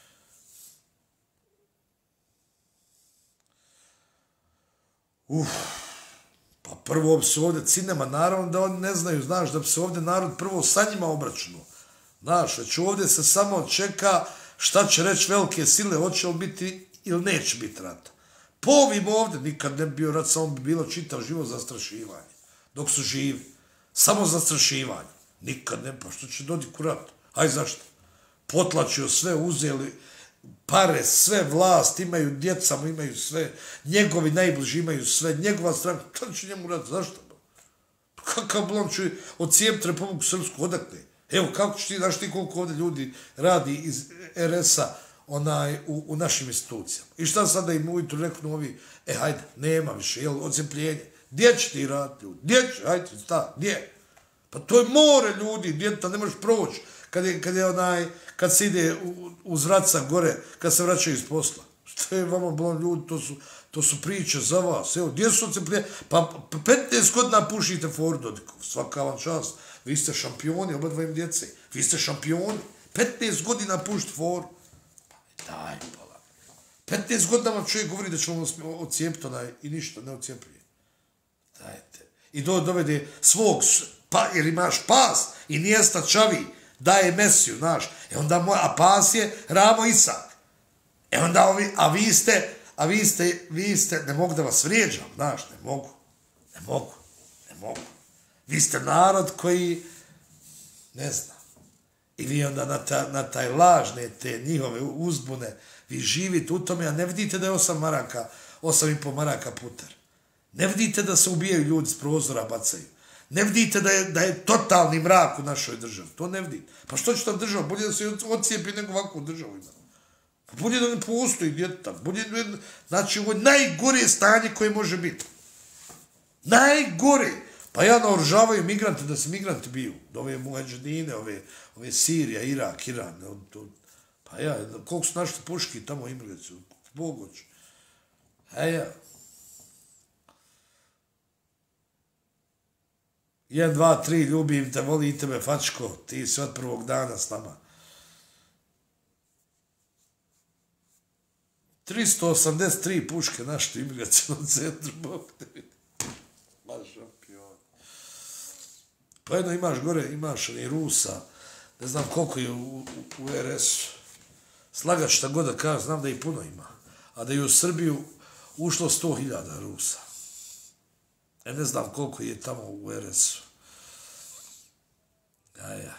Pa prvo bi se ovdje cinema, naravno da oni ne znaju, znaš, da bi se ovdje narod prvo sa njima obračuno. Znaš, već ovdje se samo čeka šta će reći velike sile, hoće li biti ili neće biti rata. Po ovim ovdje nikad ne bi bio rat, samo bi bilo čitav život zastrašivanje. Dok su živi. Samo zastrašivanje. Nikad ne, pa što će Dodik u rat? Aj zašto? Potlačio sve, uzeli pare, sve vlast, imaju djeca, imaju sve, njegovi najbliži imaju sve, njegova stranka, kada će njemu rat? Zašto? Kakav blon će ocijepiti Republiku Srpsku, odakle? Evo, kako će ti, znaš ti koliko ovdje ljudi radi iz RS-a u našim institucijama. I šta sada im ujutru reknu ovi, hajde, nema više, jel, ocijepljenje. Gdje će ti raditi ljudi? Gdje će, hajde, gdje? Pa to je more ljudi, djeta, ne možeš proći kad se ide uz Raca gore, kad se vraćaju iz posla. Što je vama blon ljudi, to su priče za vas. Evo, gdje su ocijepljenje? Pa 15 godina pušite foru, Dodikov, svaka vam čast. Vi ste šampioni, oba dva im djece. Vi ste šampioni. 15 godina pušite foru. Pa daj, pola. 15 godina vam čovjek govori da će vam ocijepiti i ništa, ne ocijepljuje. Dajte. I dovede svog, jer imaš pas i nijesta čavi, daje Mesiju, znaš. A pas je Ramo Isak. Onda vi ste, ne mogu da vas vrijeđam, znaš, ne mogu. Vi ste narod koji, ne znam, i vi onda na taj lažne, te njihove uzbune, vi živite u tome, a ne vidite da je 8,5 maraka putar. Ne vidite da se ubijaju ljudi s prozora, bacaju. Ne vidite da je totalni mrak u našoj državi. To ne vidite. Pa što će tam država? Bolje da se ocijepi nego ovakvu državu ima. Bolje da ne postoji djeta. Znači, ovo je najgore stanje koje može biti. Najgore. Pa ja naoružavaju migrante, da se migranti biju. Ove muadžedine, ove Sirija, Irak, Iran. Pa ja, koliko su našli puški tamo imilicu. Bogoć. Ja. 1, 2, 3, ljubim te, volim tebe, fačko, ti si od prvog dana s nama. 383 puške našli imigracijalnom centru, Bog te vidi. Baš šampion. Pa jedno imaš gore, imaš i Rusa, ne znam koliko je u RS-u. Slagat šta god da kažem, znam da i puno ima. A da je u Srbiju ušlo 100.000 Rusa. Ne znam koliko je tamo u RS-u. Ja.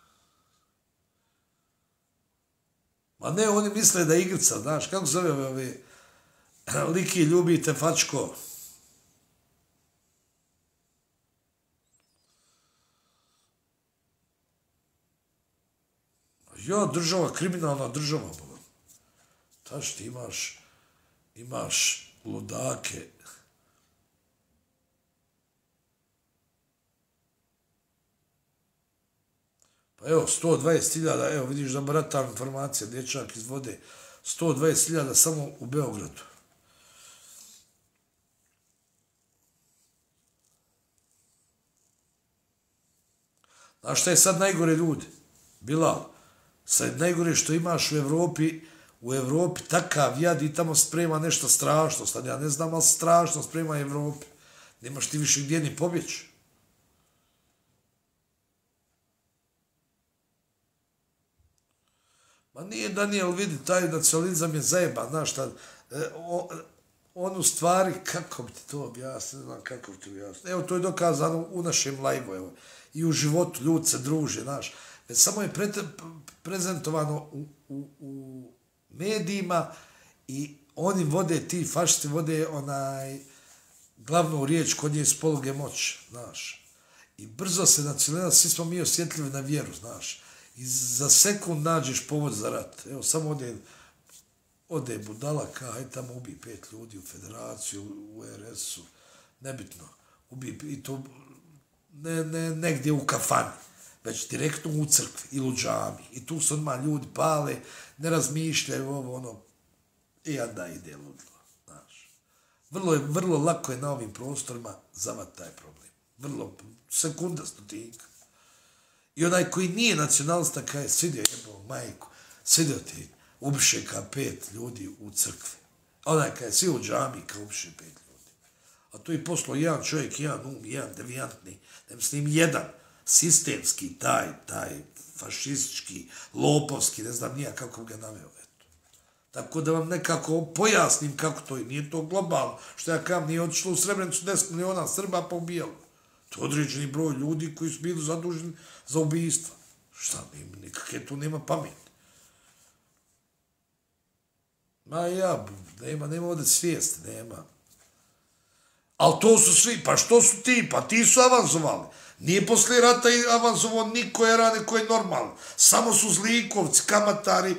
Ma ne, oni misle da je igrica, znaš, kako zove ove liki ljubite, fačko. Jo, država, kriminalna država. Taš ti imaš ludake. Pa evo, 120.000, evo vidiš da brata informacija, dječak iz vode, 120.000 samo u Beogradu. Znaš šta je sad najgore ljudi? Bilal, sad najgore što imaš u Evropi takav jad i tamo sprema nešto strašno, sad ja ne znam, ali strašno sprema Evropi. Nemaš ti više gdje ni pobjeći. Ma nije, Daniel, vidi, taj nacionalizam je zajeban, znaš šta, on u stvari, kako bi ti to objasnio, ne znam kako bi ti objasnio. Evo, to je dokazano u našem live-u, evo. I u životu ljudi se druže, znaš. Već samo je prezentovano u medijima i oni vode, ti fašisti vode glavnu riječ kod nje s poluge moći, znaš. I brzo se nacionalno, svi smo mi osjetljivi na vjeru, znaš. I za sekund nađeš povod za rat. Evo, samo ode budala, hajde tamo ubi 5 ljudi u federaciju, u RS-u, nebitno. Ubi, i to ne negdje u kafani, već direktno u crkvi ili u džami. I tu se odmah ljudi pale, ne razmišljaju ovo, ono, i onda ide ludilo, znaš. Vrlo lako je na ovim prostorima zavat taj problem. Vrlo, sekunda, stotinka. I onaj koji nije nacionalista, kaj je svidio jebao majku, svidio ti ubiše ka 5 ljudi u crkvi. Onaj kaj je svi u džami, kao ubiše 5 ljudi. A to je poslo jedan čovjek, jedan jedan devijantni, ne mislim jedan sistemski, taj fašistički, lopovski, ne znam nija kako ga naveo. Eto. Tako da vam nekako pojasnim kako to je. Nije to globalno. Što ja kam, nije otišlo u Srebrenicu 10 miliona Srba pa ubijalo. To je određeni broj ljudi koji su bili zaduženi za ubijstva. Šta, nikakve tu nema pameti. Nema ovdje svijesti, nema. Ali to su svi, pa što su ti? Pa ti su avanzovali. Nije poslije rata avanzovao niko niko je normalno. Samo su zlikovci, kamatari,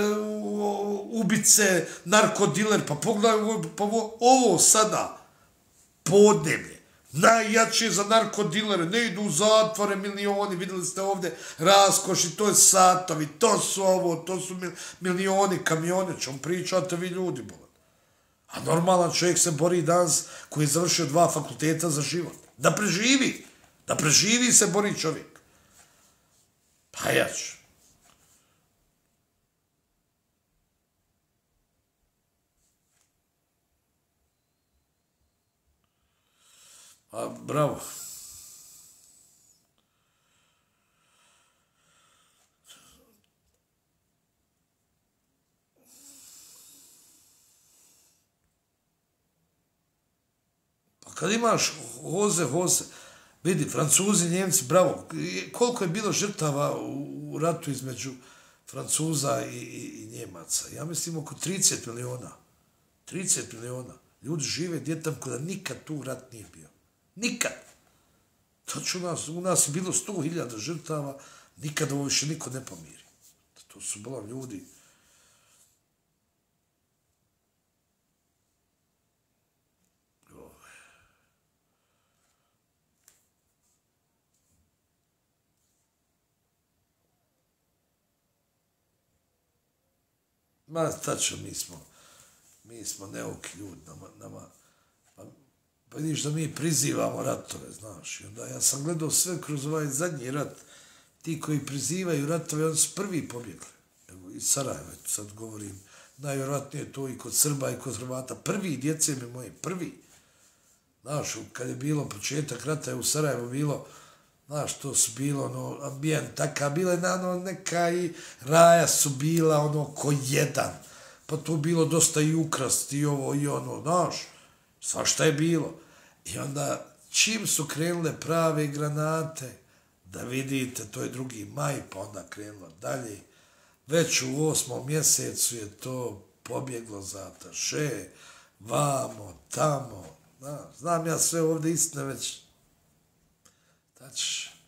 ubice, narkodiler. Pa pogledaj ovo sada, podneblje. Najjače za narkodilere, ne idu u zatvore milioni, vidjeli ste ovdje raskoši, to je satovi, to su ovo, to su milioni, kamioni, ćemo pričati vi ljudi, bolj. A normalan čovjek se bori danas koji je završio 2 fakulteta za život. Da preživi se bori čovjek. Pa ja ću. A, bravo. Pa kad imaš hoze, vidi, Francuzi, Njemci, bravo, koliko je bilo žrtava u ratu između Francuza i Njemaca? Ja mislim oko 30 miliona. 30 miliona. Ljudi žive djetam kada nikad tu rat nije bio. Nikad. Znači u nas je bilo 100.000 žrtava, nikad ovo više niko ne pomiri. To su bila ljudi. Ma, tačno, mi smo neuki ljudi, pa vidiš da mi prizivamo ratove, znaš, i onda ja sam gledao sve kroz ovaj zadnji rat, ti koji prizivaju ratove, oni su prvi pobjegli, evo, iz Sarajeva, sad govorim, najvjerojatnije to i kod Srba i kod Hrvata, prvi, djece mi moje, prvi, znaš, kad je bilo početak rata, je u Sarajevu bilo, znaš, to su bilo, ambijent takav, bila je neka i raja su bila, ko jedan, pa tu bilo dosta i ukrast i ovo i ono, znaš, svašta je bilo. I onda, čim su krenule prave granate, da vidite, to je 2. maj, pa onda krenulo dalje, već u 8. mjesecu je to pobjeglo za ataše, vamo, tamo, znam ja sve ovdje istine već, znači,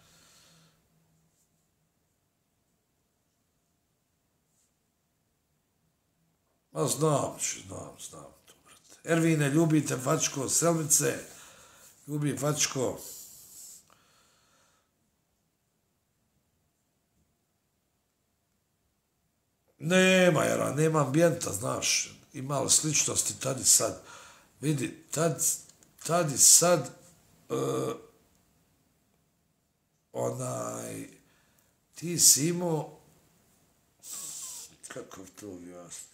ma znam to, brate. Ervine, ljubite Fačko, Selmice, ljubi Fačko. Nema ambijenta, znaš, imalo sličnosti tad i sad. Vidi, tad i sad, ti si imao, kako to objasni?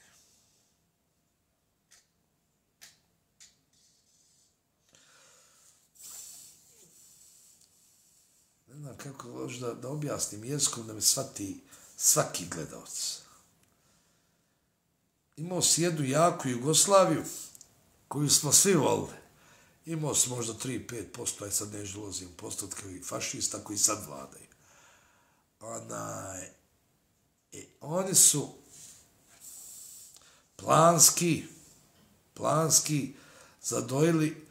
Ne znam kako možda da objasnim jezikom da me shvati svaki gledalac. Imao si jednu jaku Jugoslaviju koju smo svi volili. Imao se možda 3-5%, aj sad neću dolazim u postotke fašista koji sad vladaju. Oni su planski zadojili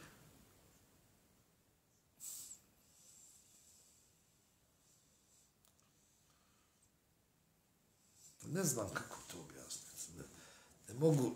ne znam kako to objasniti. Ne mogu,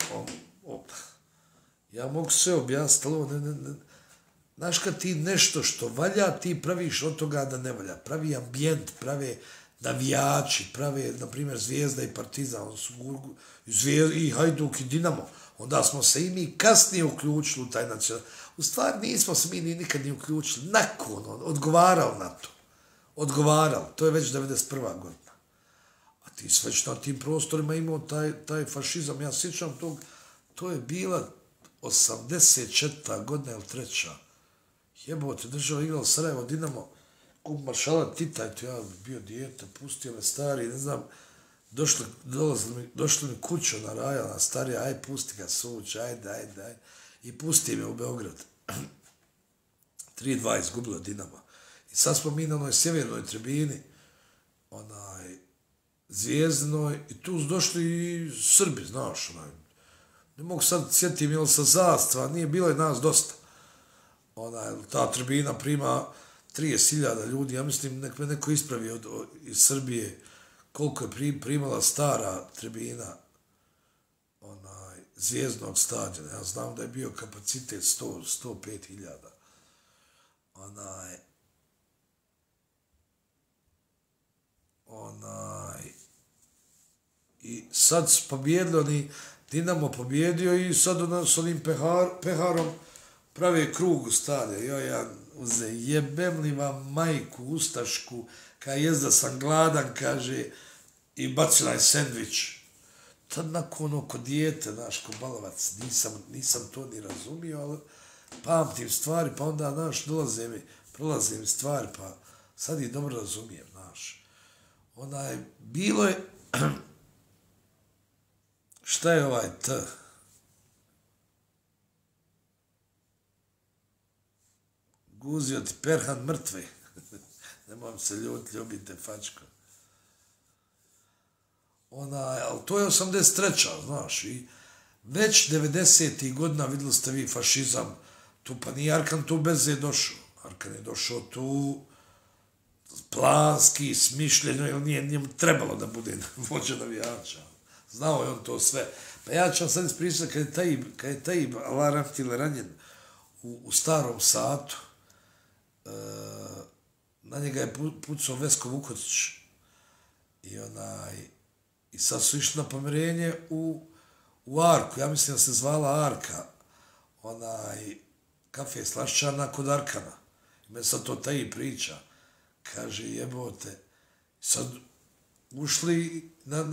ja mogu sve objasniti, ali ovo ne. Znaš kad ti nešto što valja, ti praviš od toga da ne valja. Pravi ambijent, prave navijači, prave, na primjer, Zvijezda i Partizan, i Hajduk i Dinamo. Onda smo se i mi kasnije uključili u taj nacional. U stvari nismo se mi nikad ni uključili. Nakon, odgovarao na to. Odgovarao. To je već 91. godina. A ti si već na tim prostorima imao taj fašizam. Ja sjećam tog, to je bila 84. godina ili 3. Jebote, država igrala Sarajevo, Dinamo, kup maršala Tita, eto ja bio dijete, pustio me stari, ne znam, došli mi kuću na raja, na starija, aj pusti ga suć, ajde, i pusti me u Beograd. 3-2 izgubilo Dinama. I sad smo mi na onoj sjevernoj tribini, Zvijezdinoj, i tu su došli i Srbi, znaš, ne mogu sad sjetim, jel sa zastava, nije bilo je nas dosta. Ta tribina prima 30.000 ljudi, ja mislim, nek me neko ispravi iz Srbije koliko je primala stara tribina Zvijezdnog stadiona. Ja znam da je bio kapacitet 105.000. I sad su pobjedili, oni Dinamo pobjedio i sad s onim peharom prave krug u stadionu. Ja uze, jebem li vam majku ustašku, kad jezda sam gladan, kaže, i bacila je sendvič. Tad nakon oko dijete, znaš, ko balovac, nisam to ni razumio, ali pamtim stvari, pa onda, znaš, prolaze mi stvari, pa sad ih dobro razumijem, znaš. Bilo je, šta je ovaj T? Guzio ti Perhan mrtve. Nemam se ljubite fačko. Ali to je 83. znaš, i već 90. godina vidjeli ste vi fašizam, tu pa nije Arkan tu bez je došao. Arkan je došao tu planski, smišljeno, jer nije njemu trebalo da bude vođa navijača. Znao je on to sve. Pa ja ću vam sad ispričati kad je Tajib Al-Rahmetli ranjen u Starom Satu, na njega je pucao Vesko Vukotić i sad su išli na pomirenje u Arku, ja mislim da se zvala Arka, kafe Slašćana kod Arkana. I me sad to Tajib priča, kaže jebote, sad ušli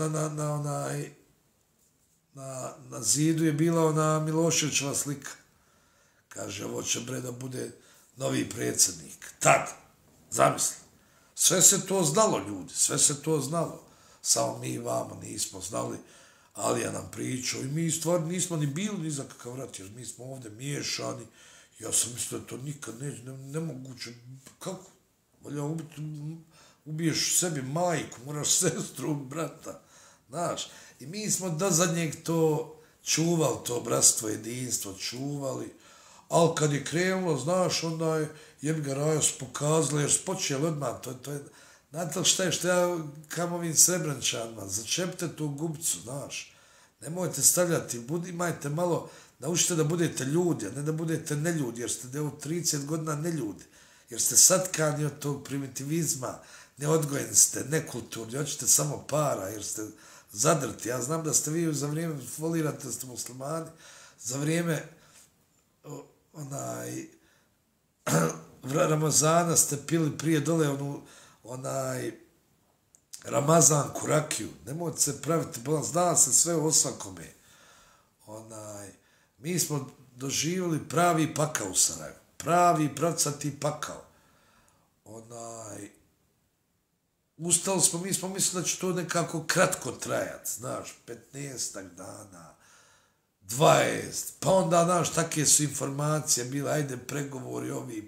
na zidu je bila ona Miloševićeva slika. Kaže, ovo će bre da bude novi predsjednik. Tad, zamisli. Sve se to znalo, ljudi, sve se to znalo. Samo mi vamo nismo znali, Alija nam pričao i mi stvarno nismo ni bili ni za kakav rat, jer mi smo ovdje miješani. Ja sam mislio da to nikad nemoguće. Kako? Valja ubiješ sebi majku, moraš sestru, brata. Znaš, i mi smo do zadnjeg to čuvali, to bratstvo, jedinstvo čuvali, ali kad je krenulo, znaš, onda je jebi ga rajo pokazali, jer su počeli odmah, to je, znate li šta je, što ja kam ovim Srebrenčanima, začepite tu gubcu, znaš, nemojte stavljati, imajte malo, naučite da budete ljudi, a ne da budete neljudi, jer ste 30 godina neljudi, jer ste satkani od tog primitivizma, neodgojeni ste, nekulturni, hoćete samo para, jer ste zadrti. Ja znam da ste vi za vrijeme, folirate da ste muslimani, za vrijeme Ramazana ste pili prije dole Ramazanku, rakiju. Nemojte se praviti, zna se sve o svakome. Mi smo doživjeli pravi pakao u Sarajevu. Pravi pravcati pakao. Ustali smo, mi smo mislili da će to nekako kratko trajati, znaš, 15 dana, 20, pa onda, znaš, takve su informacije bile, ajde pregovori ovi,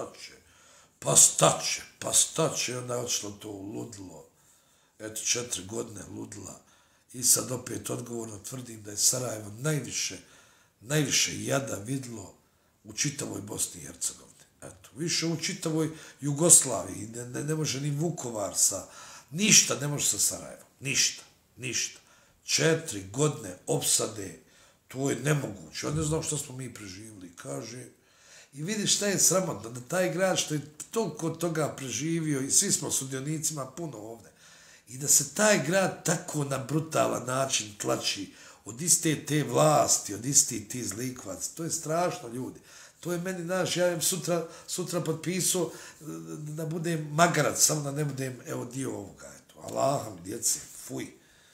pa staće, onda je otišlo to ludilo, eto 4 godine ludila, i sad opet odgovorno tvrdim da je Sarajevo najviše jada vidlo u čitavoj Bosni i Hercegovini. Eto, više u čitavoj Jugoslaviji, ne može ni Vukovar ništa ne može sa Sarajevom, ništa. 4 godine opsade, to je nemoguće, on ne znam što smo mi preživili, kaže, i vidiš šta je sramotno, da taj grad što je toliko toga preživio i svi smo sudionicima puno ovde, i da se taj grad tako na brutalan način tlači od iste te vlasti, od istih ti zlikvac, to je strašno, ljudi. To je meni ja im sutra potpisao da budem magarac, samo da ne budem, evo, dio ovoga, eto, Allaham, djece, fuj.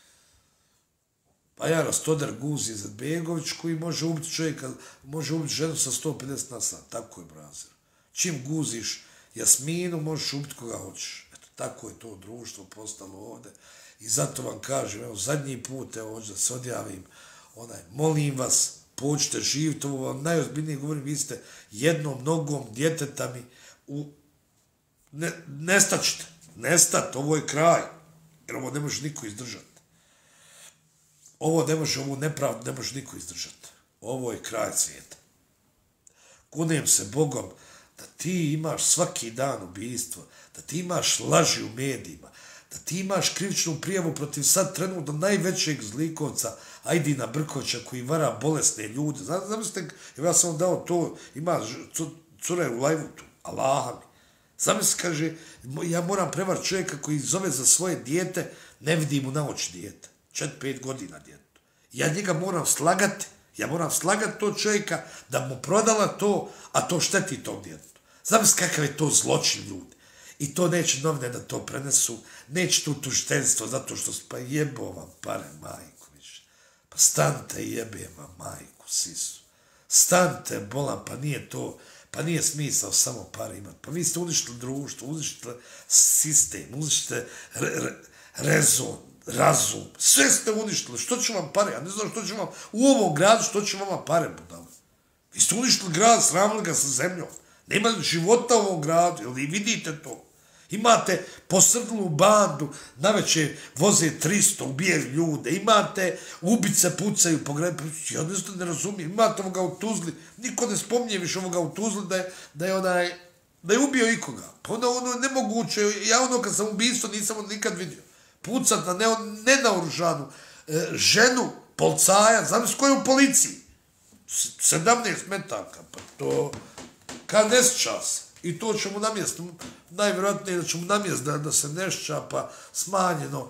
Pa ja Rastoder guzi Izetbegović koji može ubiti čovjeka, može ubiti ženu sa 150 na sat, tako je, brazer. Čim guziš Jasminu, možeš ubiti koga hoćeš. Eto, tako je to društvo postalo ovde. I zato vam kažem, evo, zadnji put, evo, hoću da se odjavim, molim vas, pođite živjeti, ovo vam najozbiljnije govorim, vi ste jednom nogom djeteta mi nestaćete, ovo je kraj, jer ovo ne može niko izdržati. Ovu nepravdu ne može niko izdržati. Ovo je kraj svijeta. Kunem se Bogom da ti imaš svaki dan ubijstvo, da ti imaš laži u medijima, da ti imaš krivičnu prijavu protiv sad trenutno najvećeg zlikovca Ajdina Brkovića koji vara bolesne ljude. Zamislite, ja sam vam dao to, ima cura je u lajvu tu, Allaha mi. Zamislite, kaže, ja moram prevar čovjeka koji zove za svoje dijete, ne vidi mu na oči dijete. 4-5 godina djetetu. Ja njega moram slagati tog čovjeka da mu prodala to, a to šteti tom djetetu. Zamislite kakav je to zločin, ljudi. I to neće novine da to prenesu, neće tu tužiteljstvo, zato što pa jebo vam pare, majku više. Pa stanite i jebe vam majku, sisu. Stanite, bolan, pa nije smisao samo pare imati. Pa vi ste uništili društvo, uništili sistem, uništili rezon, razum, sve ste uništili, što će vam pare, ja ne znam što će vam, u ovom gradu što će vama pare budali. Vi ste uništili grad, sramili ga sa zemljom, nema života u ovom gradu, jel vi vidite to? Imate posrnulu bandu, naveče voze 300, ubijaju ljude, imate ubice pucaju po gradu, ja ne razumijem, imate ovoga u Tuzli, niko ne spominje više ovoga u Tuzli da je ubio ikoga, pa ono je nemoguće, ja kad sam ubijstvo nisam nikad vidio. Pucat na nenaoružanu ženu, policaja, znam s kojoj u policiji? 17 metaka, pa to kad nesča se. I to ćemo namjest, najvjerojatnije da ćemo namjest da se nešća, pa smanjeno,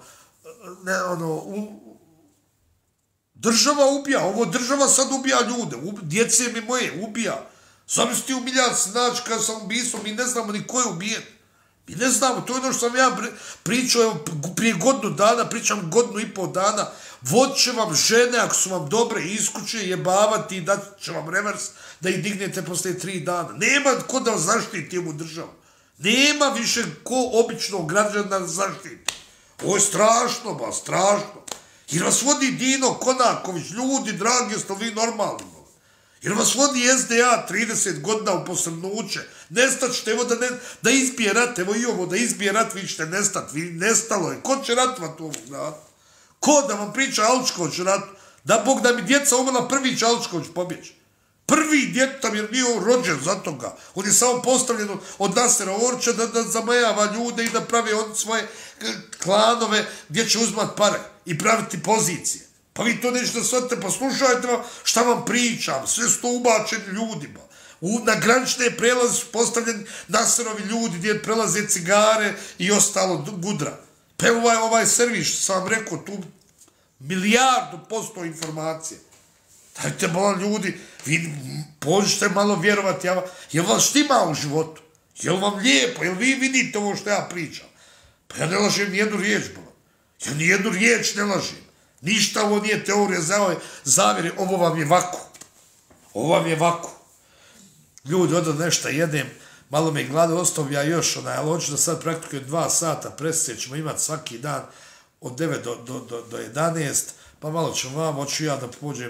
država ubija, ovo država sad ubija ljude, djece mi moje ubija. Zamisli u Miljac naći kada sam ubijstvo, mi ne znamo ni ko je ubijen. Mi ne znamo, to je ono što sam ja pričao prije godinu dana, pričam 1,5 dana, vodit će vam žene, ako su vam dobre iskuće, jebavati i dat će vam revers da ih dignete posle 3 dana. Nema ko da zaštiti ovu državu. Nema više ko običnog građana da zaštiti. Ovo je strašno, strašno. Jer vas vodi Dino Konaković, ljudi, dragi, jeste li vi normalni? Jer vas vodi SDA 30 godina u posrnuće. Nestat ćete, evo da izbije rat, evo i ovo, da izbije rat, vi ćete nestat, vi nestalo je. Ko će ratovat u ovom gradu? Ko da vam priča Alčković o ratu? Da Bog da mi djeca umrla, prvi će Alčković pobjeći. Prvi djetam jer nije on rođen za toga. On je samo postavljen od Nasera Orća da zamajava ljude i da pravi on svoje klanove gdje će uzmat pare i praviti pozicije. Pa vi to nećete shvatite, pa slušajte šta vam pričam, sve su to ubačeni ljudima. Na granične prelaze su postavljeni Naserovi ljudi gdje prelaze cigare i ostalo gudra. Pa ovaj servis što sam vam rekao, tu 1.000.000% informacije. Dajte malo ljudi, vi pođite malo vjerovati, jel vam štima u životu? Jel vam lijepo? Jel vi vidite ovo što ja pričam? Pa ja ne lažem nijednu riječ, bolo. Ja nijednu riječ ne lažem. Ništa ovo nije teorija zavjere, ovo vam je vaku. Ovo vam je vaku. Ljudi, onda nešto jedem, malo me glade, ostavlja još, ali hoću da sad praktikujem 2 sata presije, ćemo imati svaki dan od 9 do 11, pa malo ćemo vam, hoću ja da pođem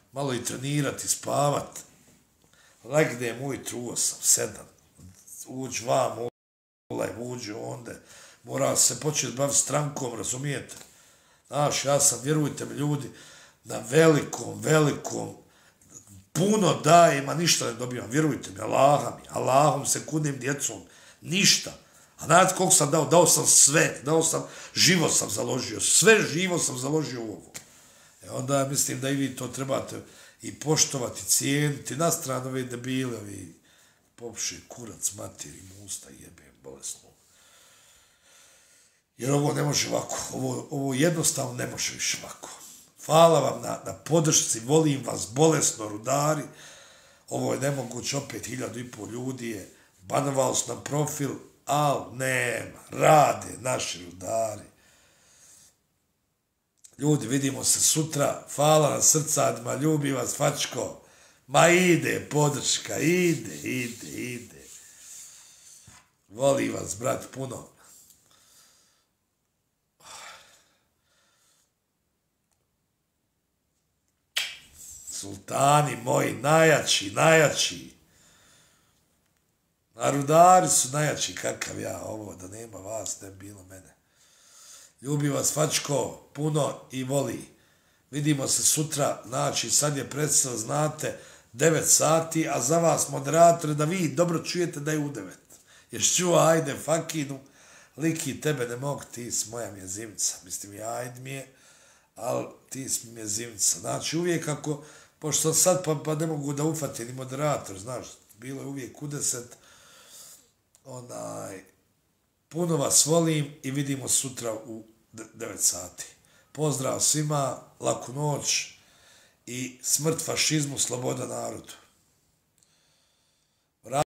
malo i trenirati, spavat. Legnem ujutru u 8, 7, uđi vam, uđi onde. Mora se početi baviti strankom, razumijete? Znaš, ja sam, vjerujte mi ljudi, na velikom, puno dajem, a ništa ne dobivam, vjerujte mi, Allahom se kudim djecom, ništa. A znate koliko sam dao? Dao sam sve, život sam založio, sve živo sam založio u ovo. Onda mislim da i vi to trebate i poštovati, cijeniti, na stranu ove debile, ovi popuše kurac, materi, musta, jebem, bolesno. Jer ovo ne može ovako, ovo jednostavno ne može više ovako. Hvala vam na podršci, volim vas bolesno, rudari. Ovo je nemoguće, opet 1500 ljudi je, banovali su nam profil, ali nema, rade naši rudari. Ljudi, vidimo se sutra, hvala na srcadima, ljubi vas, fačko. Ma ide podrška, ide. Voli vas, brat, puno. Sultani moji, najjači. A rudari su najjači, kakav ja, ovo, da nema vas, ne bi bilo mene. Ljubi vas, fačko, puno i voli. Vidimo se sutra, znači sad je predstav, znate, 9 sati, a za vas, moderatore, da vi dobro čujete da je u 9. Ješ čuo, ajde, fakinu, liki, tebe ne mogu, ti si moja mjezimca. Mislim, ja ajde mi je, ali ti si mjezimca. Znači, uvijek ako, pošto sad pa ne mogu da ufatim ni moderator, znaš, bilo je uvijek u 10, puno vas volim i vidimo sutra u 9 sati. Pozdrav svima, laku noć i smrt fašizmu, sloboda narodu.